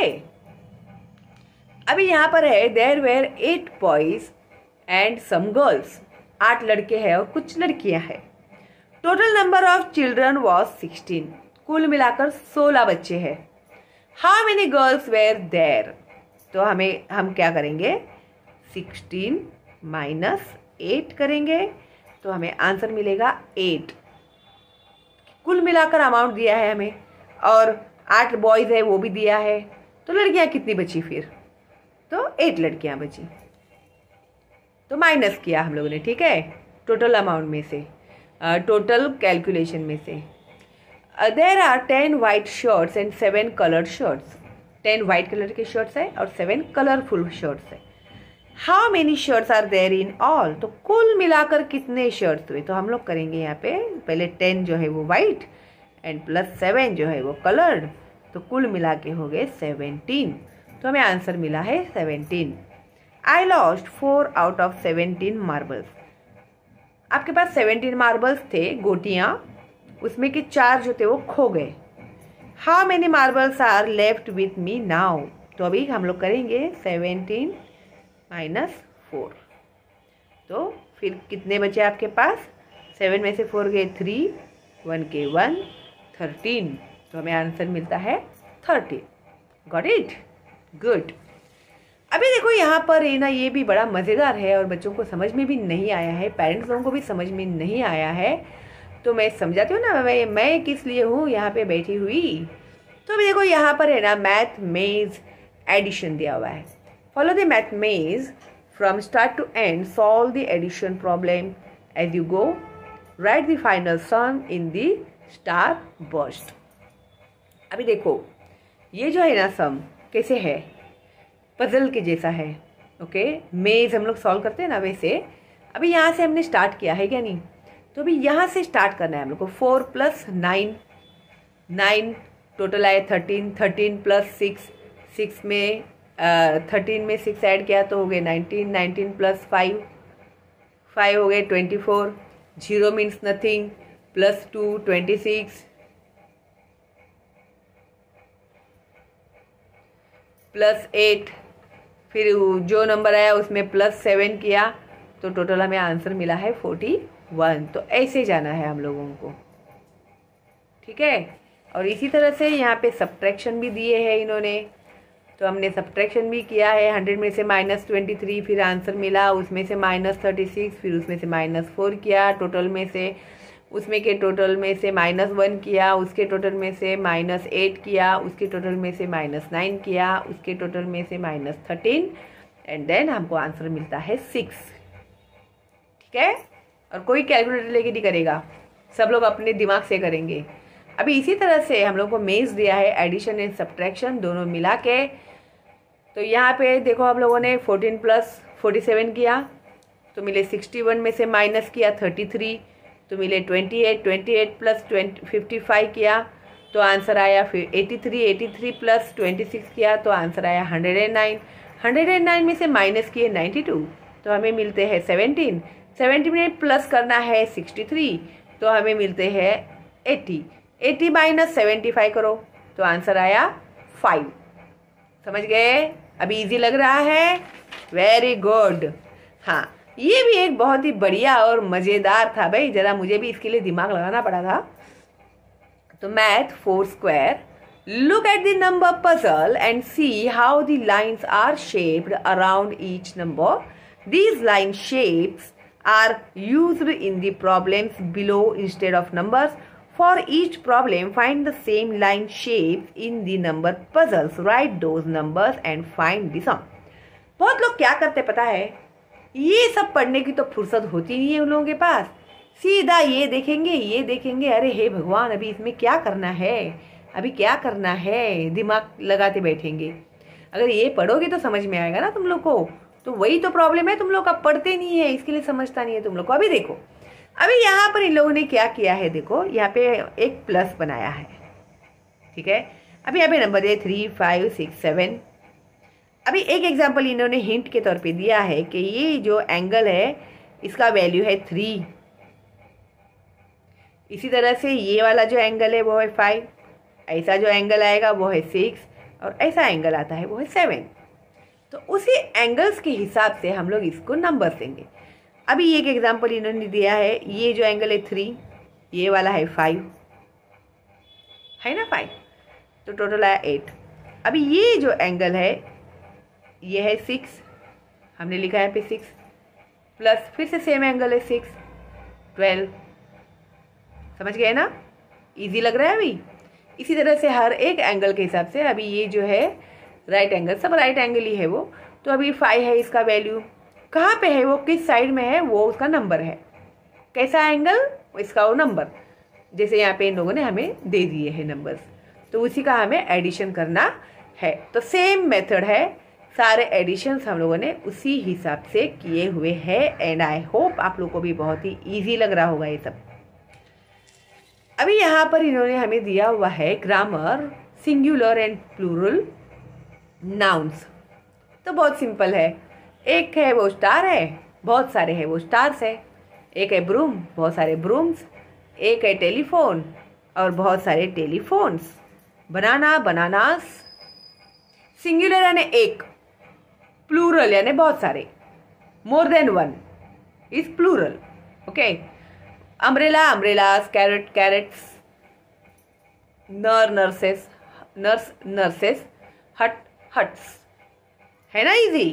Speaker 1: अभी यहाँ पर है there were 8 boys and some girls, 8 लड़के हैं और कुछ लड़कियां हैं। Total number of children was 16, कुल मिलाकर 16 बच्चे हैं। How many girls were there, तो हम क्या करेंगे 16 माइनस 8 करेंगे तो हमें आंसर मिलेगा 8। कुल मिलाकर अमाउंट दिया है हमें और 8 बॉयज है वो भी दिया है, तो लड़कियां कितनी बची फिर, तो 8 लड़कियां बची। तो माइनस किया हम लोगों ने, ठीक है, टोटल अमाउंट में से, टोटल कैलकुलेशन में से। There are 10 white shirts and 7 coloured shirts, 10 white colour के शर्ट्स है और 7 कलरफुल शर्ट्स है। How many shirts are there in all, तो कुल मिलाकर कितने शर्ट्स हुए, तो हम लोग करेंगे यहाँ पे पहले 10 जो है वो वाइट एंड प्लस 7 जो है वो कलर्ड, तो कुल मिला के हो गए 17, तो हमें आंसर मिला है 17। I lost 4 out of 17 marbles, आपके पास 17 मार्बल्स थे गोटियाँ, उसमें के 4 जो थे वो खो गए। How many marbles are left with me now, तो अभी हम लोग करेंगे 17 माइनस 4, तो फिर कितने बचे आपके पास, 7 में से 4 गए 3, 1 के 1, 13, तो हमें आंसर मिलता है 30। Got it, good. अभी देखो यहाँ पर है ना, ये भी बड़ा मज़ेदार है और बच्चों को समझ में भी नहीं आया है, पेरेंट्स लोगों को भी समझ में नहीं आया है, तो मैं समझाती हूँ ना मैं किस लिए हूँ यहाँ पे बैठी हुई। तो अभी देखो यहाँ पर है ना मैथ मेज एडिशन दिया हुआ है। Follow the math maze from start to end. Solve the addition problem as you go. Write the final sum in the star burst. अभी देखो ये जो है ना सम कैसे है, पजल के जैसा है। ओके, मेज हम लोग सॉल्व करते हैं ना वैसे। अभी यहाँ से हमने स्टार्ट किया है क्या नहीं, तो अभी यहाँ से स्टार्ट करना है हम लोग को। 4 + 9, 9 टोटल आए 13, 13 + 6, 6 में 13 में 6 ऐड किया तो हो गए 19, 19 + 5, 5 हो गए 24, 0 मीन्स नथिंग, +2 26, +8, फिर जो नंबर आया उसमें +7 किया तो टोटल हमें आंसर मिला है 41। तो ऐसे जाना है हम लोगों को, ठीक है। और इसी तरह से यहाँ पे सब्ट्रैक्शन भी दिए हैं इन्होंने, तो हमने सब्ट्रैक्शन भी किया है। 100 में से -23 फिर आंसर मिला, उसमें से -36 फिर उसमें से -4 किया, टोटल में से उसमें के टोटल में से -1 किया, उसके टोटल में से -8 किया, उसके टोटल में से -9 किया, उसके टोटल में से -13 एंड देन हमको आंसर मिलता है 6, ठीक है। और कोई कैलकुलेटर लेके नहीं करेगा, सब लोग अपने दिमाग से करेंगे। अभी इसी तरह से हम लोग को मेज दिया है एडिशन एंड सब्ट्रैक्शन दोनों मिला के। तो यहाँ पे देखो हम लोगों ने 14 + 47 किया तो मिले 61, में से माइनस किया 33 तो मिले 28, 28 + 55 किया तो आंसर आया फिर 83, 83 + 26 किया तो आंसर आया 109, 109 में से माइनस किए 92 तो हमें मिलते हैं 17, 17 में प्लस करना है 63 तो हमें मिलते हैं 80, 80 - 75 करो तो आंसर आया 5। समझ गए? अभी इजी लग रहा है? Very good. हाँ, ये भी एक बहुत ही बढ़िया और मज़ेदार था भाई, ज़रा मुझे भी इसके लिए दिमाग लगाना पड़ा था। तो math 4 square, look at the number puzzle and see how the lines are shaped around each number. These line shapes are used in the problems below instead of numbers. For each problem, find the same line shapes in the number puzzles. Write those numbers and find the sum. बहुत लोग क्या करते पता है, ये सब पढ़ने की तो फुर्सत होती नहीं है उन लोगों के पास, सीधा ये देखेंगे, अरे हे भगवान अभी इसमें क्या करना है, अभी क्या करना है, दिमाग लगाते बैठेंगे। अगर ये पढ़ोगे तो समझ में आएगा ना तुम लोग को। तो वही तो प्रॉब्लम है, तुम लोग का पढ़ते नहीं है, इसके लिए समझता नहीं है तुम लोग को। अभी देखो, अभी यहाँ पर इन लोगों ने क्या किया है, देखो यहाँ पे एक प्लस बनाया है, ठीक है। अभी यहाँ पे नंबर है 3, 5, 6, 7। अभी एक एग्जाम्पल इन्होंने हिंट के तौर पे दिया है कि ये जो एंगल है इसका वैल्यू है 3, इसी तरह से ये वाला जो एंगल है वो है 5, ऐसा जो एंगल आएगा वो है 6 और ऐसा एंगल आता है वो है 7। तो उसी एंगल्स के हिसाब से हम लोग इसको नंबर देंगे। अभी एक एग्जांपल इन्होंने दिया है, ये जो एंगल है 3, ये वाला है 5, है ना 5, तो टोटल आया 8। अभी ये जो एंगल है ये है 6, हमने लिखा है यहाँ पे 6, प्लस फिर से सेम एंगल है 6, 12। समझ गए ना, इजी लग रहा है अभी। इसी तरह से हर एक एंगल के हिसाब से, अभी ये जो है राइट एंगल, सब राइट एंगल ही है वो, तो अभी 5 है, इसका वैल्यू कहाँ पे है, वो किस साइड में है, वो उसका नंबर है। कैसा एंगल, इसका वो नंबर, जैसे यहाँ पे इन लोगों ने हमें दे दिए हैं नंबर्स, तो उसी का हमें एडिशन करना है। तो सेम मेथड है, सारे एडिशंस हम लोगों ने उसी हिसाब से किए हुए हैं। एंड आई होप आप लोगों को भी बहुत ही ईजी लग रहा होगा ये सब। अभी यहाँ पर इन्होंने हमें दिया हुआ है grammar singular and plural nouns. तो बहुत सिंपल है, एक है वो स्टार है, बहुत सारे हैं वो स्टार्स है। एक है ब्रूम, बहुत सारे ब्रूम्स। एक है टेलीफोन और बहुत सारे टेलीफोन्स। बनाना बनानास। सिंगुलर यानी एक, प्लूरल यानी बहुत सारे, more than one is plural. Okay, umbrella umbrellas, carrot carrots, nurses nurse nurses, hut huts. है ना इजी।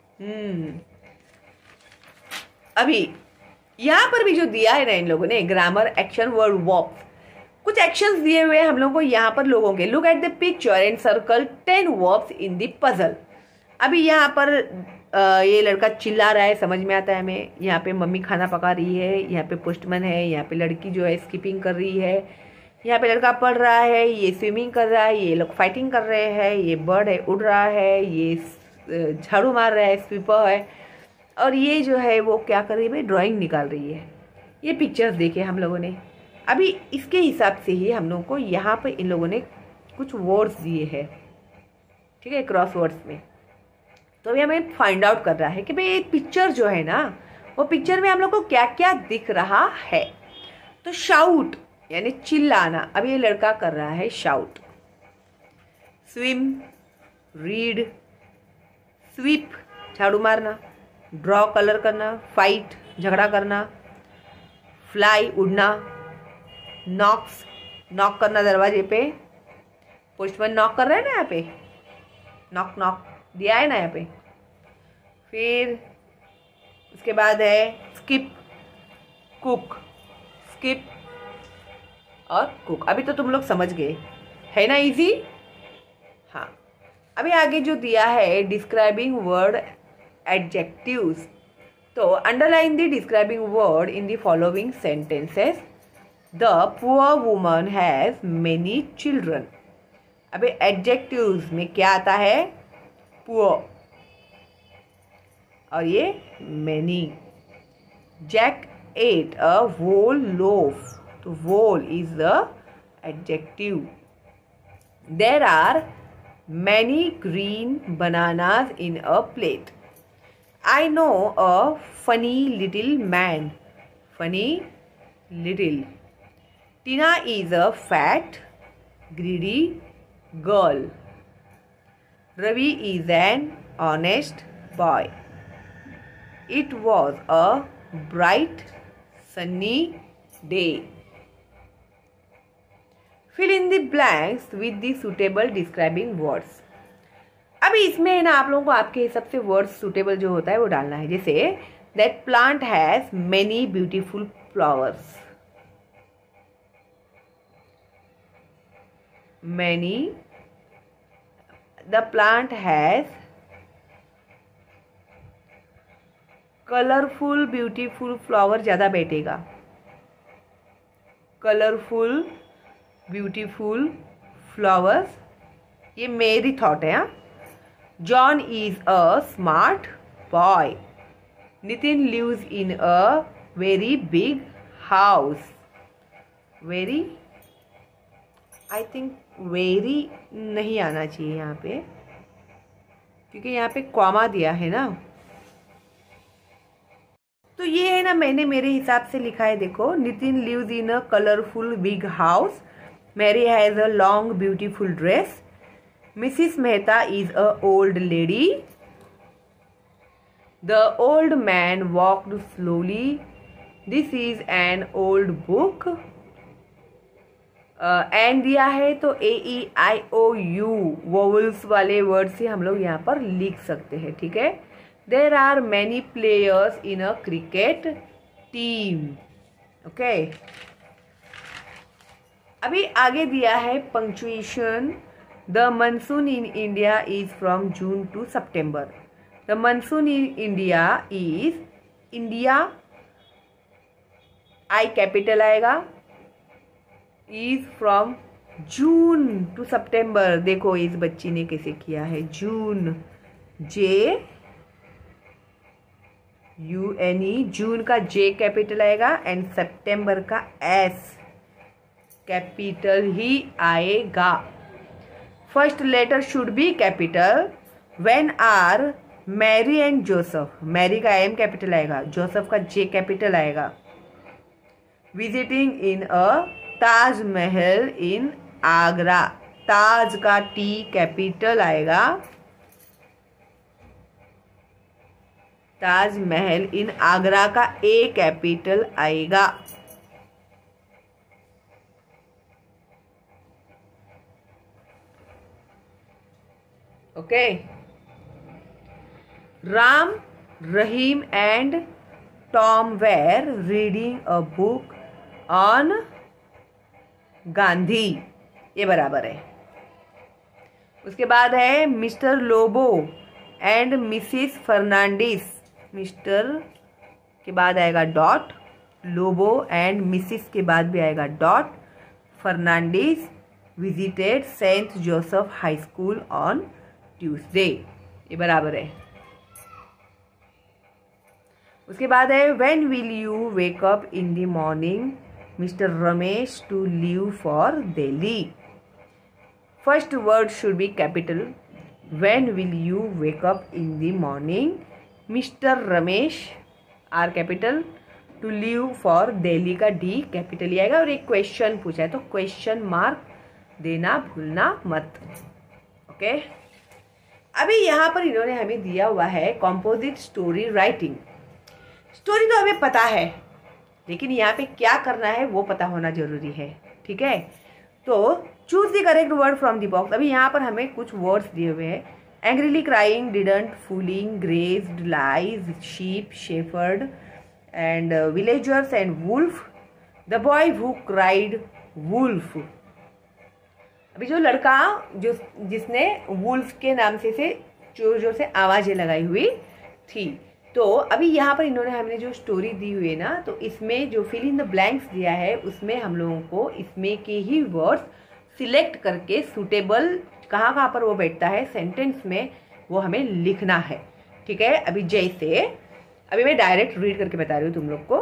Speaker 1: अभी यहाँ पर भी जो दिया है ना इन लोगों ने, ग्रामर, एक्शन, वर्ड, वर्ब्स, कुछ एक्शंस दिए हुए हैं हम लोगों को यहाँ पर लोगों के। Look at the picture and circle 10 verbs in the puzzle. अभी यहाँ पर ये लड़का चिल्ला रहा है, समझ में आता है हमें। यहाँ पे मम्मी खाना पका रही है, यहाँ पे पोस्टमैन है, यहाँ पे लड़की जो है स्किपिंग कर रही है, यहाँ पे लड़का पढ़ रहा है, ये स्विमिंग कर रहा है, ये लोग फाइटिंग कर रहे हैं, ये बर्ड है उड़ रहा है, ये झाड़ू मार रहा है, स्वीपर है, और ये जो है वो क्या कर रही है, ड्राइंग निकाल रही है। ये पिक्चर्स देखे हम लोगों ने। अभी इसके हिसाब से ही हम लोगों को यहाँ पे इन लोगों ने कुछ वर्ड्स दिए हैं, ठीक है, क्रॉस वर्ड्स में। तो अभी हमें फाइंड आउट कर रहा है कि भाई ये पिक्चर जो है ना, वो पिक्चर में हम लोग को क्या क्या दिख रहा है। तो शाउट यानी चिल्लाना, अभी ये लड़का कर रहा है शाउट। स्विम, रीड, स्वीप झाड़ू मारना, ड्रॉ कलर करना, फाइट झगड़ा करना, फ्लाई उड़ना, नॉक्स नॉक करना दरवाजे पे, पोस्टमैन नॉक कर रहा है ना यहाँ पे, नॉक नॉक दिया है ना यहाँ पे। फिर उसके बाद है स्किप, कुक, स्किप और कुक। अभी तो तुम लोग समझ गए, है ना इजी। हाँ, अभी आगे जो दिया है डिस्क्राइबिंग वर्ड एडजेक्टिव्स, तो underline the describing word in the following sentences. The poor woman has many children. अभी एडजेक्टिव्स में क्या आता है, पुअर और ये many. Jack ate a whole loaf, तो whole is the adjective. There are many green bananas in a plate. I know a funny little man. Funny little. Tina is a fat, greedy girl. Ravi is an honest boy. It was a bright, sunny day. Fill in the blanks with the suitable describing words. अभी इसमें है ना, आप लोगों को आपके हिसाब से वर्ड्स सुटेबल जो होता है वो डालना है। जैसे that plant has many beautiful flowers. Many, the plant has colourful beautiful flower, ज़्यादा बैठेगा, कलरफुल ब्यूटीफुल फ्लावर्स। ये मेरी थॉट है। हाँ, John is a smart boy. Nitin lives in a very big house. Very, I think very नहीं आना चाहिए यहाँ पे, क्योंकि यहाँ पे कॉमा दिया है ना। तो ये है ना, मैंने मेरे हिसाब से लिखा है। देखो, Nitin lives in a colourful big house. Mary has a long beautiful dress. Mrs Mehta is a old lady. The old man walked slowly. This is an old book. And दिया है तो AEIOU वोवल्स वाले वर्ड से हम लोग यहाँ पर लिख सकते हैं, ठीक है। There are many players in a cricket team. Okay, अभी आगे दिया है punctuation. The monsoon in India is from June to September. The monsoon in India is, India I capital आएगा, is from June to September. देखो इस बच्ची ने कैसे किया है, जून JUNE, जून का J कैपिटल आएगा एंड सितंबर का S कैपिटल ही आएगा। First letter should be capital. When are Mary and Joseph, Mary का M कैपिटल आएगा, जोसेफ का J कैपिटल आएगा। Visiting in a Taj Mahal in Agra, Taj का T कैपिटल आएगा, ताजमहल इन आगरा का A कैपिटल आएगा। Okay, Ram, Rahim and Tom were reading a book on Gandhi, ये बराबर है। उसके बाद है Mr Lobo and Mrs Fernandes, Mr के बाद आएगा डॉट, लोबो एंड मिसिस के बाद भी आएगा dot, Fernandes visited Saint Joseph high school on Tuesday, ये बराबर है। उसके बाद है when will you wake up in the morning Mr Ramesh to leave for Delhi. First word should be capital. When will you wake up in the morning Mr Ramesh, R capital, to leave for Delhi का D capital ही आएगा। और एक question पूछा है तो question mark देना भूलना मत। ओके, अभी यहाँ पर इन्होंने हमें दिया हुआ है कॉम्पोजिट स्टोरी राइटिंग। स्टोरी तो हमें पता है, लेकिन यहाँ पे क्या करना है वो पता होना जरूरी है, ठीक है। तो choose the correct word from the box. अभी यहाँ पर हमें कुछ वर्ड्स दिए हुए हैं, angrily crying, didn't, fooling, grazed, lies, sheep, shepherd and villagers and wolf, the boy who cried wolf. अभी जो लड़का जिसने वुल्फ के नाम से जोर जोर से आवाजें लगाई हुई थी, तो अभी यहाँ पर इन्होंने हमें जो स्टोरी दी हुई है ना, तो इसमें जो फिल इन द ब्लैंक्स दिया है उसमें हम लोगों को इसमें के ही वर्ड्स सिलेक्ट करके सूटेबल कहाँ कहाँ पर वो बैठता है सेंटेंस में वो हमें लिखना है, ठीक है। अभी जैसे अभी मैं डायरेक्ट रीड करके बता रही हूँ तुम लोग को।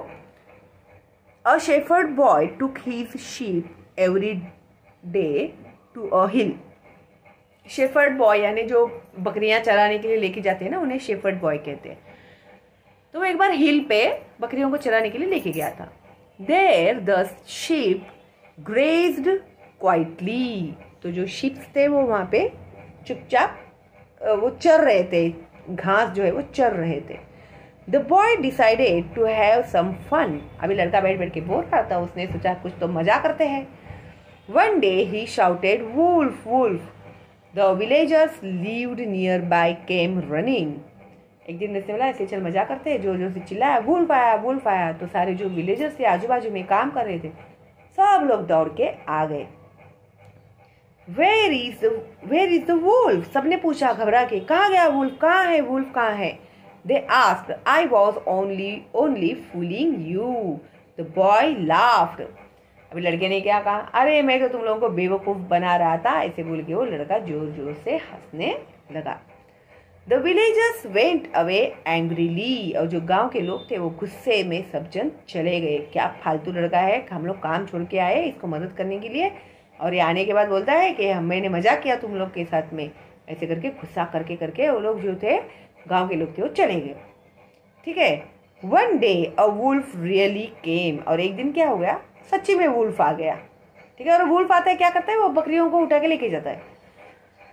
Speaker 1: A shepherd boy took his sheep every day to a hill. Shepherd boy यानी जो बकरियां चराने के लिए लेके जाते हैं ना, उन्हें शेफर्ड बॉय कहते हैं। तो वो एक बार हिल पे बकरियों को चराने के लिए लेके गया था। There the sheep grazed quietly. तो जो शीप्स थे वो वहां पे चुपचाप वो चर रहे थे, घास जो है वो चर रहे थे। The boy decided to have some fun. अभी लड़का बैठ बैठ के बोर रहा था, उसने सोचा कुछ तो मजा करते हैं। One day he shouted wolf wolf. The villagers lived nearby came running. एक दिन ऐसे बोला ऐसे चल मजा करते हैं, जोर जोर से चिल्लाया वुल्फ आया वुल्फ आया। तो सारे जो विलेजर्स थे आजू बाजू में काम कर रहे थे सब लोग दौड़ के आ गए। Where is the wolf. सबने पूछा घबरा के, कहाँ गया वुल्फ, कहाँ है वुल्फ, कहाँ है। They asked I was only fooling you. The boy laughed. अभी लड़के ने क्या कहा, अरे मैं तो तुम लोगों को बेवकूफ बना रहा था। ऐसे बोल के वो लड़का जोर जोर से हंसने लगा। The villagers went away angrily. और जो गांव के लोग थे वो गुस्से में सब जन चले गए। क्या फालतू लड़का है, हम लोग काम छोड़ के आए इसको मदद करने के लिए, और ये आने के बाद बोलता है कि मैंने मजाक किया तुम लोग के साथ में। ऐसे करके गुस्सा करके करके वो लोग जो थे गांव के लोग थे वो चले गए, ठीक है। One day a wolf really came. और एक दिन क्या हो गया, सच्ची में वुल्फ आ गया, ठीक है। और वुल्फ आता है क्या करता है, वो बकरियों को उठा के लेके जाता है।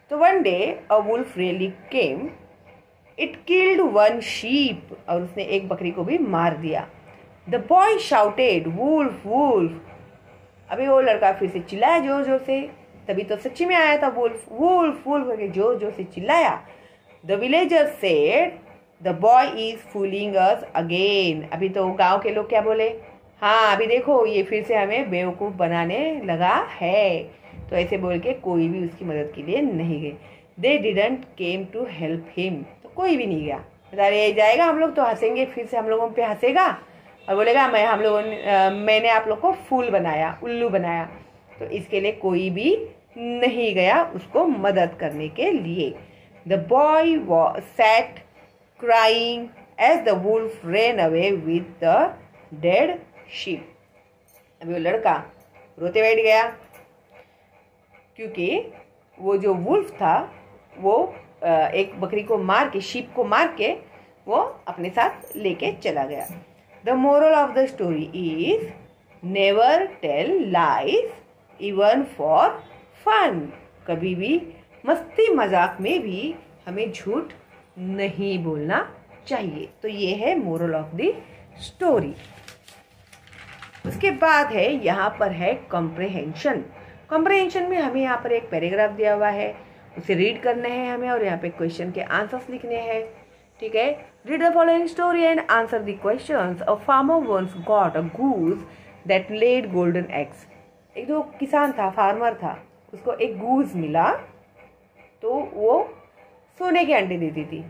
Speaker 1: तो one day a wolf really came, it killed one sheep, और उसने एक बकरी को भी मार दिया। The boy shouted wolf wolf, अभी वो लड़का फिर से चिल्लाया जोर जोर से, तभी तो सच्ची में आया था वुल्फ वुल्फ वुल्फ करके जोर जोर से चिल्लाया। The villager said the boy is fooling us again, अभी तो गांव के लोग क्या बोले, हाँ अभी देखो ये फिर से हमें बेवकूफ़ बनाने लगा है। तो ऐसे बोल के कोई भी उसकी मदद के लिए नहीं गए। They didn't came to help him, तो कोई भी नहीं गया। अरे जाएगा हम लोग तो हंसेंगे, फिर से हम लोगों पे हंसेगा और बोलेगा मैंने आप लोग को फूल बनाया, उल्लू बनाया। तो इसके लिए कोई भी नहीं गया उसको मदद करने के लिए। The boy sat crying as the wolf ran away with the dead sheep, अभी वो लड़का रोते बैठ गया क्योंकि वो जो वुल्फ था वो एक बकरी को मार के, शीप को मार के वो अपने साथ लेके चला गया। The moral of the story is never tell lies even for fun, कभी भी मस्ती मजाक में भी हमें झूठ नहीं बोलना चाहिए। तो ये है मोरल ऑफ द स्टोरी। उसके बाद है यहाँ पर है कॉम्प्रहेंशन। कॉम्प्रहेंशन में हमें यहाँ पर एक पैराग्राफ दिया हुआ है, उसे रीड करने हैं हमें और यहाँ पे क्वेश्चन के आंसर्स लिखने हैं। ठीक है, read the following story and answer the questions. A farmer once got a goose that laid golden eggs, एक जो किसान था, फार्मर था, उसको एक गूज मिला तो वो सोने के अंडे देती थी।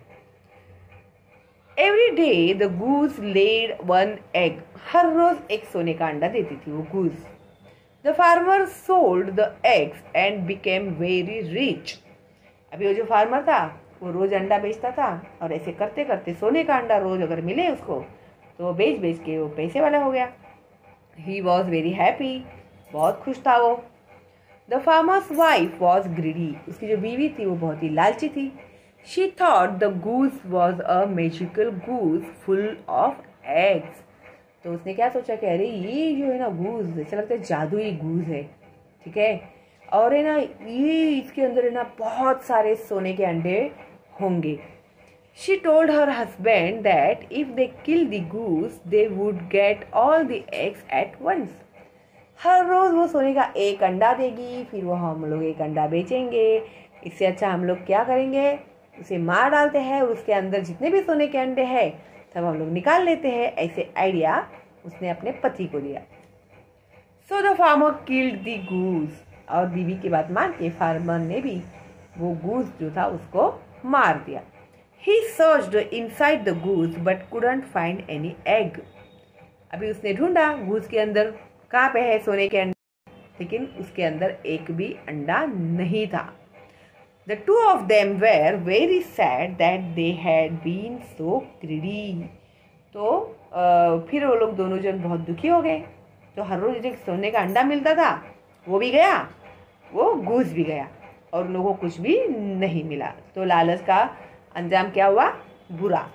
Speaker 1: Every day the goose laid one egg, हर रोज एक सोने का अंडा देती थी वो goose. The farmer sold the eggs and became very rich, अभी वो जो फार्मर था वो रोज अंडा बेचता था और ऐसे करते करते सोने का अंडा रोज अगर मिले उसको तो वो बेच बेच के वो पैसे वाला हो गया। ही वॉज वेरी हैप्पी, बहुत खुश था वो। The farmer's wife was greedy, उसकी जो बीवी थी वो बहुत ही लालची थी। She thought the goose was a magical goose full of eggs, तो उसने क्या सोचा कि अरे ये जो है ना गूज, ऐसा लगता है जादुई गूज है। ठीक है, और है ना ये इसके अंदर है ना बहुत सारे सोने के अंडे होंगे। She told her husband that if they kill the goose they would get all the eggs at once, हर रोज वो सोने का एक अंडा देगी, फिर वो हम लोग एक अंडा बेचेंगे। इससे अच्छा हम लोग क्या करेंगे, उसे मार डालते हैं, उसके अंदर जितने भी सोने के अंडे हैं सब हम लोग निकाल लेते हैं। ऐसे आइडिया उसने अपने पति को दिया। So the farmer killed the goose, और बीवी की बात मान के फार्मर ने भी वो गूज जो था उसको मार दिया। He searched inside the goose but couldn't find any egg, अभी उसने ढूंढा गूज के अंदर कहाँ पे है सोने के अंडे, लेकिन उसके अंदर एक भी अंडा नहीं था। The two of them were very sad that they had been so greedy, तो फिर वो लोग दोनों जन बहुत दुखी हो गए। तो हर रोज एक सोने का अंडा मिलता था वो भी गया, वो गूज भी गया और लोगों को कुछ भी नहीं मिला। तो लालच का अंजाम क्या हुआ, बुरा।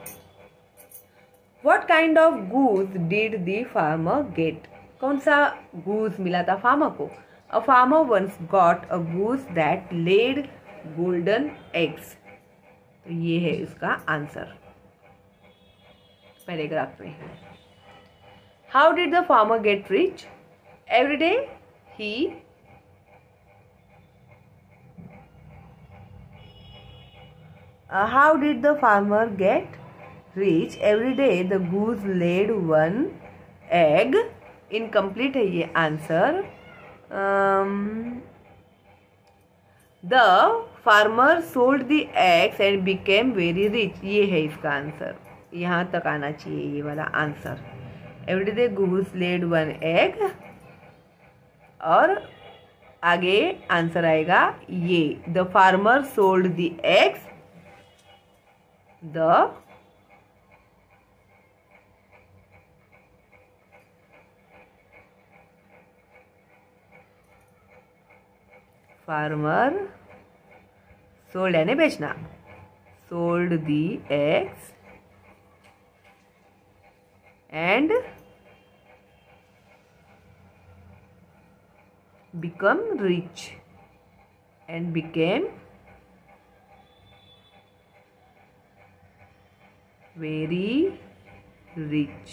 Speaker 1: What kind of goose did the farmer get, कौन सा गूज मिला था फार्मर को। A farmer once got a goose that laid golden eggs, तो ये है इसका आंसर पैराग्राफ में। How did the farmer get rich? Every day he how did the farmer get rich? Every day the goose laid one egg, incomplete है ये answer. The farmer sold the eggs and became very rich, ये है इसका answer, यहाँ तक आना चाहिए ये वाला answer. Every day goose laid one egg, और आगे आंसर आएगा ये, the farmer sold the eggs, the farmer sold यानी बेचना, sold the eggs and become rich, and became very rich,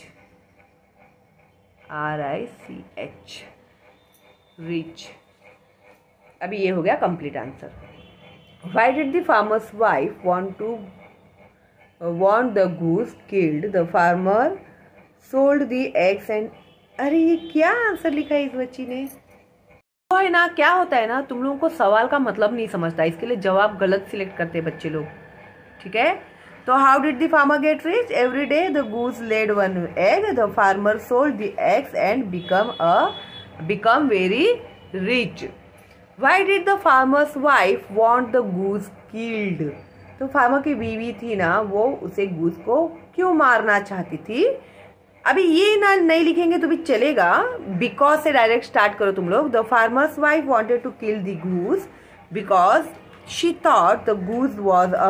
Speaker 1: RICH, rich. अभी ये हो गया complete answer. Why did the farmer's wife want the goose killed? The farmer sold the eggs and अरे ये क्या answer लिखा है इस बच्ची ने? तो है ना, क्या होता है ना, तुम लोगों को सवाल का मतलब नहीं समझता, इसके लिए जवाब गलत सिलेक्ट करते हैं बच्चे लोग, ठीक है। तो how did the farmer get rich? Every day the goose laid one egg, the farmer sold the eggs and become very rich. Why did the farmer's wife want the goose killed? तो farmer की बीवी थी ना, वो उसे goose को क्यों मारना चाहती थी? अभी ये ना नहीं लिखेंगे तो भी चलेगा, बिकॉज से डायरेक्ट स्टार्ट करो तुम लोग। The farmer's wife wanted to kill the goose because she thought the goose was a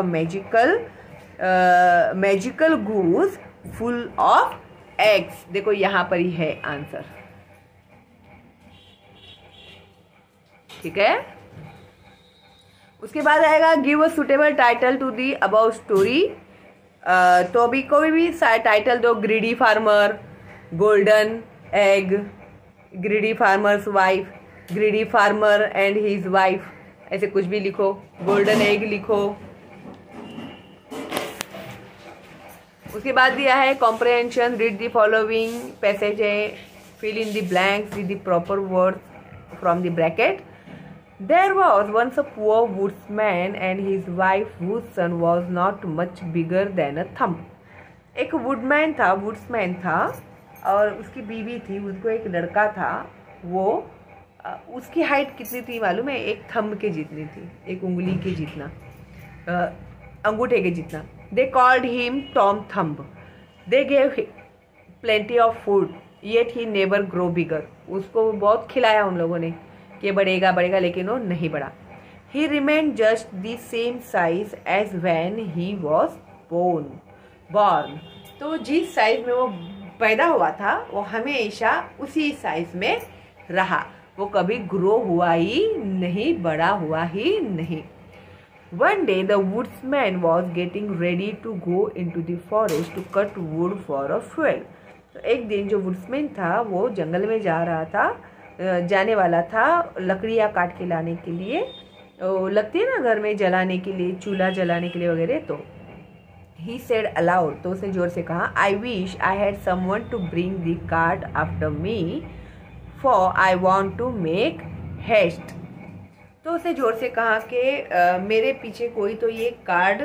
Speaker 1: magical goose full of eggs. देखो यहाँ पर ही है आंसर, ठीक है। उसके बाद आएगा give a suitable title to the about story. तो अभी कोई भी टाइटल दो, greedy farmer, golden egg, greedy farmer's wife, greedy farmer and his wife, ऐसे कुछ भी लिखो, गोल्डन एग लिखो। उसके बाद दिया है comprehension, read the following passage है, fill in the blanks with the proper words from the bracket. There was once a poor woodsman and his wife whose son was not much bigger than a thumb. एक woodman था और उसकी बीवी थी, उसको एक लड़का था, वो उसकी हाइट कितनी थी मालूम है? एक थंब के जितनी थी, एक उंगली के जितना, अंगूठे के जितना। They called him Tom Thumb. They gave him plenty of food, yet he never grew bigger. उसको बहुत खिलाया उन लोगों ने कि बढ़ेगा, लेकिन वो नहीं बढ़ा। He remained just the same size as when he was born. तो जिस साइज में वो पैदा हुआ था वो हमेशा उसी साइज में रहा, वो कभी ग्रो हुआ ही नहीं, बड़ा हुआ ही नहीं। One day the woodsman was getting ready to go into the forest to cut wood for a fuel. तो एक दिन जो वुड्समैन था वो जंगल में जाने वाला था लकड़ियाँ काट के लाने के लिए, लगती है ना घर में जलाने के लिए, चूल्हा जलाने के लिए वगैरह। तो ही सेड अलाउड, तो उसने जोर से कहा, I wish I had someone to bring the cart after me for I want to make haste. तो उसने जोर से कहा कि मेरे पीछे कोई तो ये कार्ड,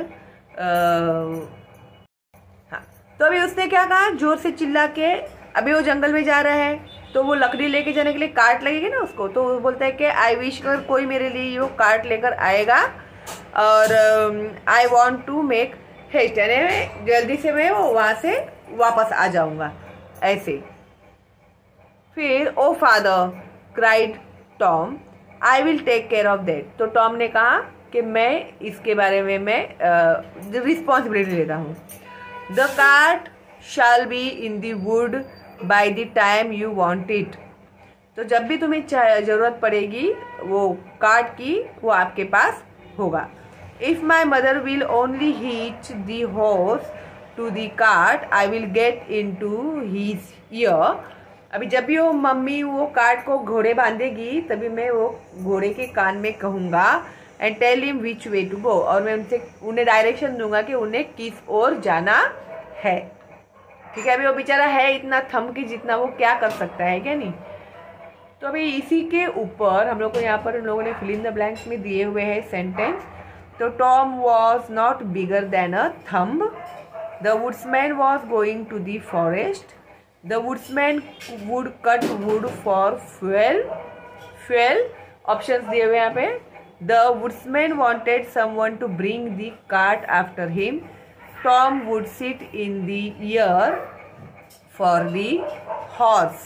Speaker 1: हाँ। तो अभी उसने क्या कहा, जोर से चिल्ला के, अभी वो जंगल में जा रहा है तो वो लकड़ी लेके जाने के लिए कार्ट लगेगी ना उसको, तो वो बोलता है कि आई विश कर कोई मेरे लिए वो कार्ट लेकर आएगा और I want to make haste, यानी जल्दी से मैं वो वहां से वापस आ जाऊंगा ऐसे। फिर oh father cried Tom, I will take care of that. तो टॉम ने कहा कि मैं इसके बारे में मैं रिस्पॉन्सिबिलिटी लेता हूँ। The cart shall be in the wood by the time you want it. तो जब भी तुम्हें जरूरत पड़ेगी वो कार्ट की, वो आपके पास होगा। If my mother will only hitch the horse to the cart I will get in to his ear. अभी जब भी वो मम्मी वो कार्ट को घोड़े बांधेगी तभी मैं वो घोड़े के कान में कहूंगा and tell him which way to go, और मैं उन्हें डायरेक्शन दूंगा कि उन्हें किस ओर जाना है, ठीक है। अभी वो बेचारा है इतना थंब की जितना, वो क्या कर सकता है, क्या नहीं। तो अभी इसी के ऊपर हम लोग को यहाँ पर उन लोगों ने फिल इन द ब्लैंक्स में दिए हुए हैं सेंटेंस। तो Tom was not bigger than a thumb, the woodsman was going to the forest, the woodsman would cut wood for fuel, options दिए हुए यहाँ पे। The woodsman wanted someone to bring the cart after him, Tom would sit in the ear for the horse।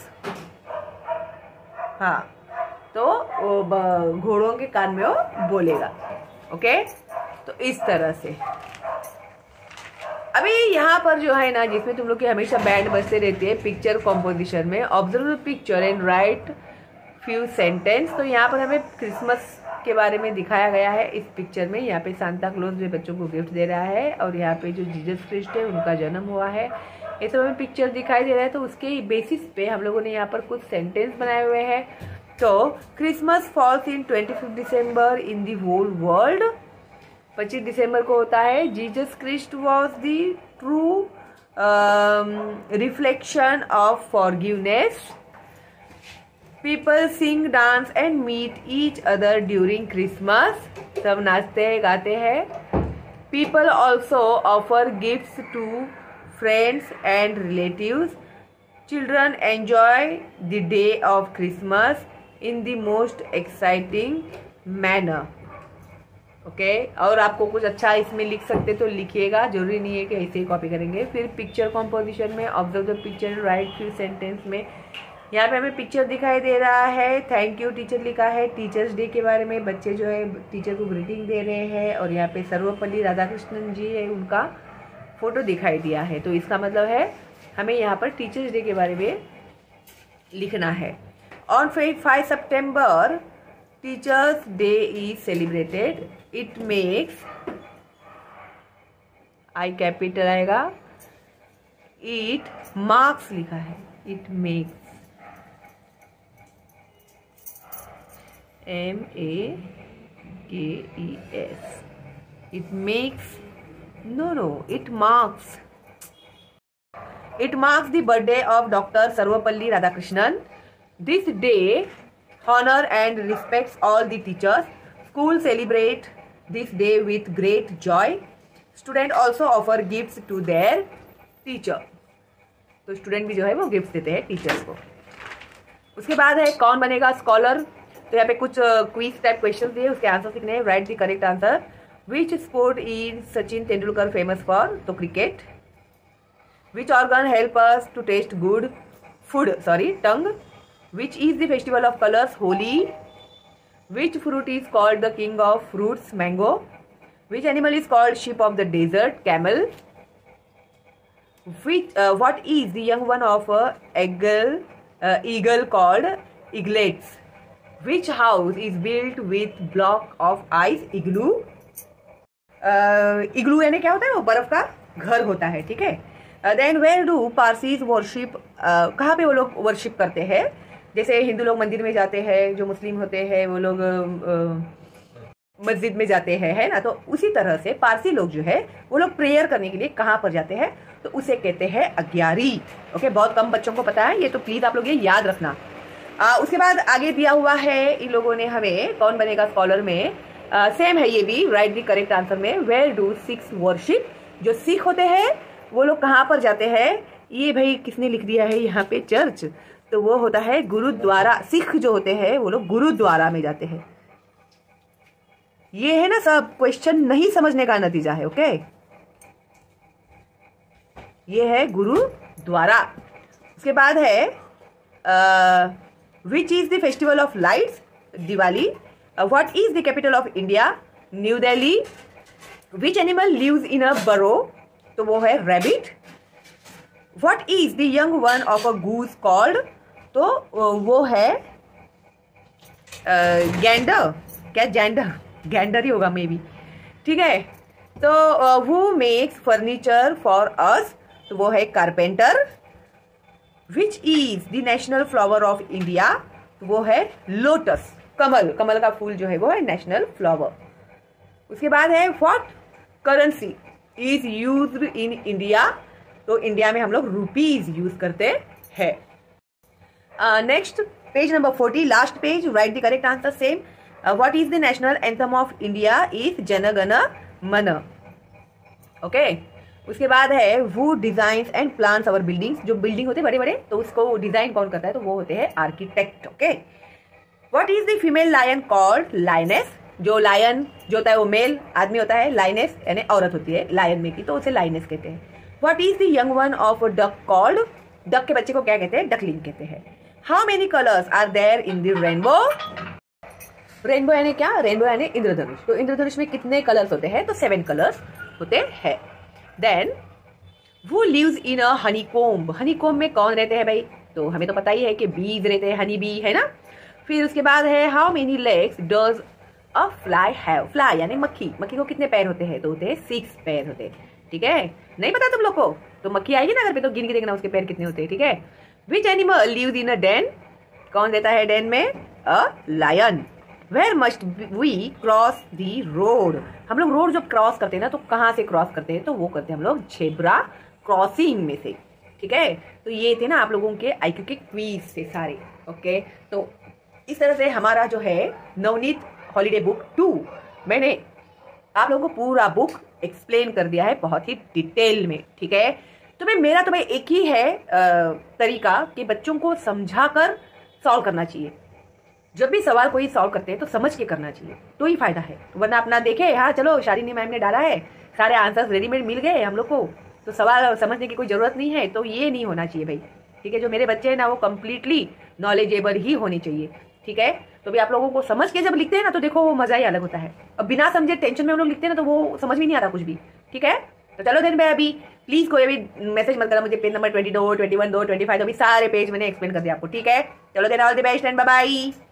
Speaker 1: हाँ, तो घोड़ों के कान में वो बोलेगा, ओके। तो इस तरह से अभी यहाँ पर जो है ना, जिसमें तुम लोग के हमेशा बैंड बजते रहते हैं पिक्चर कॉम्पोजिशन में, observe the picture and write few sentence. तो यहाँ पर हमें क्रिसमस के बारे में दिखाया गया है इस पिक्चर में। यहाँ पे सांता क्लॉज जो बच्चों को गिफ्ट दे रहा है और यहाँ पे जो जीसस क्रिस्ट है उनका जन्म हुआ है, ये सब हमें पिक्चर दिखाई दे रहा है। तो उसके बेसिस पे हम लोगों ने यहाँ पर कुछ सेंटेंस बनाए हुए हैं। तो Christmas falls in 25 December in the whole world. 25 दिसंबर को होता है। Jesus Christ was the true reflection of forgiveness. People sing, dance and meet each other during Christmas. सब नाचते हैं, गाते हैं। People also offer gifts to friends and relatives. Children enjoy the day of Christmas in the most exciting manner. Okay, और आपको कुछ अच्छा इसमें लिख सकते तो लिखिएगा, जरूरी नहीं है कि ऐसे ही कॉपी करेंगे। फिर पिक्चर कॉम्पोजिशन में observe the picture, write few sentence में यहाँ पे हमें पिक्चर दिखाई दे रहा है। थैंक यू टीचर लिखा है। टीचर्स डे के बारे में बच्चे जो है टीचर को ग्रीटिंग दे रहे हैं और यहाँ पे सर्वपल्ली राधाकृष्णन जी है, उनका फोटो दिखाई दिया है। तो इसका मतलब है हमें यहाँ पर टीचर्स डे के बारे में लिखना है। On 5 September teachers day is celebrated. It makes, I capital आएगा, इट मार्क्स लिखा है, it makes, MAKES, it makes, no, it marks the birthday of Dr. Sarvapalli Radhakrishnan. This day honor and respects all the teachers. School celebrate this day with great joy. Student also offer gifts to their teacher. तो student भी जो है वो gift देते हैं teachers को। उसके बाद है कौन बनेगा स्कॉलर। तो यहाँ पे कुछ क्विज टाइप क्वेश्चन दिए, उसके आंसर लिखने हैं। Write the correct answer. Which sport is Sachin Tendulkar famous for. तो cricket. Which organ help us to taste good food, tongue. Which is the festival of colours, Holi. Which fruit is called the king of fruits, mango. Which animal is called ship of the desert, camel. What is the young one of eagle called, eaglets. Which house is built with block of ice, igloo. Igloo यानी क्या होता है, वो बर्फ का घर होता है, ठीक है। Then where do Parsis worship, कहाँ पे वो लोग वर्शिप करते हैं। जैसे हिंदू लोग मंदिर में जाते हैं, जो मुस्लिम होते हैं वो लोग मस्जिद में जाते हैं, है ना। तो उसी तरह से पारसी लोग जो है वो लोग प्रेयर करने के लिए कहाँ पर जाते हैं, तो उसे कहते हैं अग्यारी। ओके, बहुत कम बच्चों को पता है ये, तो प्लीज आप लोग ये याद रखना। उसके बाद आगे दिया हुआ है इन लोगों ने हमें कौन बनेगा स्कॉलर में। सेम है ये भी, राइट द करेक्ट आंसर में। वेयर डू सिख्स वर्शिप, जो सिख होते हैं वो लोग कहाँ पर जाते हैं। ये भाई किसने लिख दिया है यहाँ पे, चर्च, तो वो होता है गुरुद्वारा। सिख जो होते हैं वो लोग गुरुद्वारा में जाते हैं। ये है ना सब क्वेश्चन नहीं समझने का नतीजा है। ओके, ये है गुरुद्वारा। उसके बाद है which is the festival of lights, Diwali. What is the capital of India, new Delhi. Which animal lives in a burrow, तो वो है rabbit. What is the young one of a goose called, तो वो है गैंडर, क्या गैंडर ही होगा may be, ठीक है। तो who makes furniture for us, तो वो है carpenter. Which is the national flower of India, तो वो है लोटस, कमल, कमल का फूल जो है वो है नेशनल फ्लावर। उसके बाद है what currency is used in India, तो इंडिया में हम लोग रुपीज यूज करते हैं। Next page number 40, last page, write the correct answer same. What is the national anthem of India is Jana Gana Mana. Okay, उसके बाद है वो designs and plans our buildings, जो बिल्डिंग होते हैं बड़े बड़े तो उसको डिजाइन कौन करता है, तो वो होते हैं architect. Okay, what is the female lion called, lioness. जो लायन जो होता है वो मेल आदमी होता है, लायनेस यानी औरत होती है लायन में की, तो उसे लायनेस कहते हैं। What is the young one of duck called, duck के बच्चे को क्या कहते हैं, डकलिंग कहते हैं। How many colours are there in the rainbow, rainbow यानी क्या, रेनबो यानी इंद्रधनुष। तो इंद्रधनुष में कितने कलर्स होते हैं, तो 7 कलर्स होते हैं। देन वो लिव्स इन अ हनीकोम्ब, हनीकोम्ब में कौन रहते हैं भाई, तो हमें तो पता ही है कि बीज रहते हैं, हनी बी है ना। फिर उसके बाद है how many legs does a fly have, fly यानी मक्खी, मक्खी को कितने पैर होते हैं? तो होते हैं 6 पैर होते हैं, ठीक है। नहीं पता तुम लोग को? तो मक्खी आएगी ना घर पे तो गिन के देखना उसके पैर कितने होते हैं, ठीक है। Which animal lives in a den? कौन रहता है डेन में? A lion. Where must we cross the road? हम लोग रोड जब क्रॉस करते हैं ना तो कहाँ से क्रॉस करते हैं? तो वो करते हैं हम लोग झेब्रा क्रॉसिंग में से, ठीक है। तो ये थे ना आप लोगों के आईक्यू के क्वीज से सारे, ओके। तो इस तरह से हमारा जो है नवनीत हॉलीडे बुक 2 मैंने आप लोगों को पूरा बुक एक्सप्लेन कर दिया है बहुत ही डिटेल में, ठीक है। तो मेरा तो एक ही है तरीका कि बच्चों को समझाकर सॉल्व करना चाहिए। जब भी सवाल कोई सॉल्व करते हैं तो समझ के करना चाहिए, तो ही फायदा है। तो वरना अपना देखे, हाँ चलो शालिनी मैम ने डाला है, सारे आंसर्स रेडीमेड मिल गए हम लोग को, तो सवाल समझने की कोई जरूरत नहीं है, तो ये नहीं होना चाहिए भाई, ठीक है। जो मेरे बच्चे हैं ना वो कम्प्लीटली नॉलेजेबल ही होने चाहिए, ठीक है। तो भी आप लोगों को समझ के जब लिखते हैं ना तो देखो वो मजा ही अलग होता है। अब बिना समझे टेंशन में हम लोग लिखते हैं ना तो वो समझ में नहीं आता कुछ भी, ठीक है। तो चलो देन मैं अभी प्लीज कोई अभी मैसेज मत करना मुझे, पेज नंबर 22, 21, 25 अभी सारे पेज मैंने एक्सप्लेन कर दिया आपको, ठीक है। चलो then all the best and bye bye.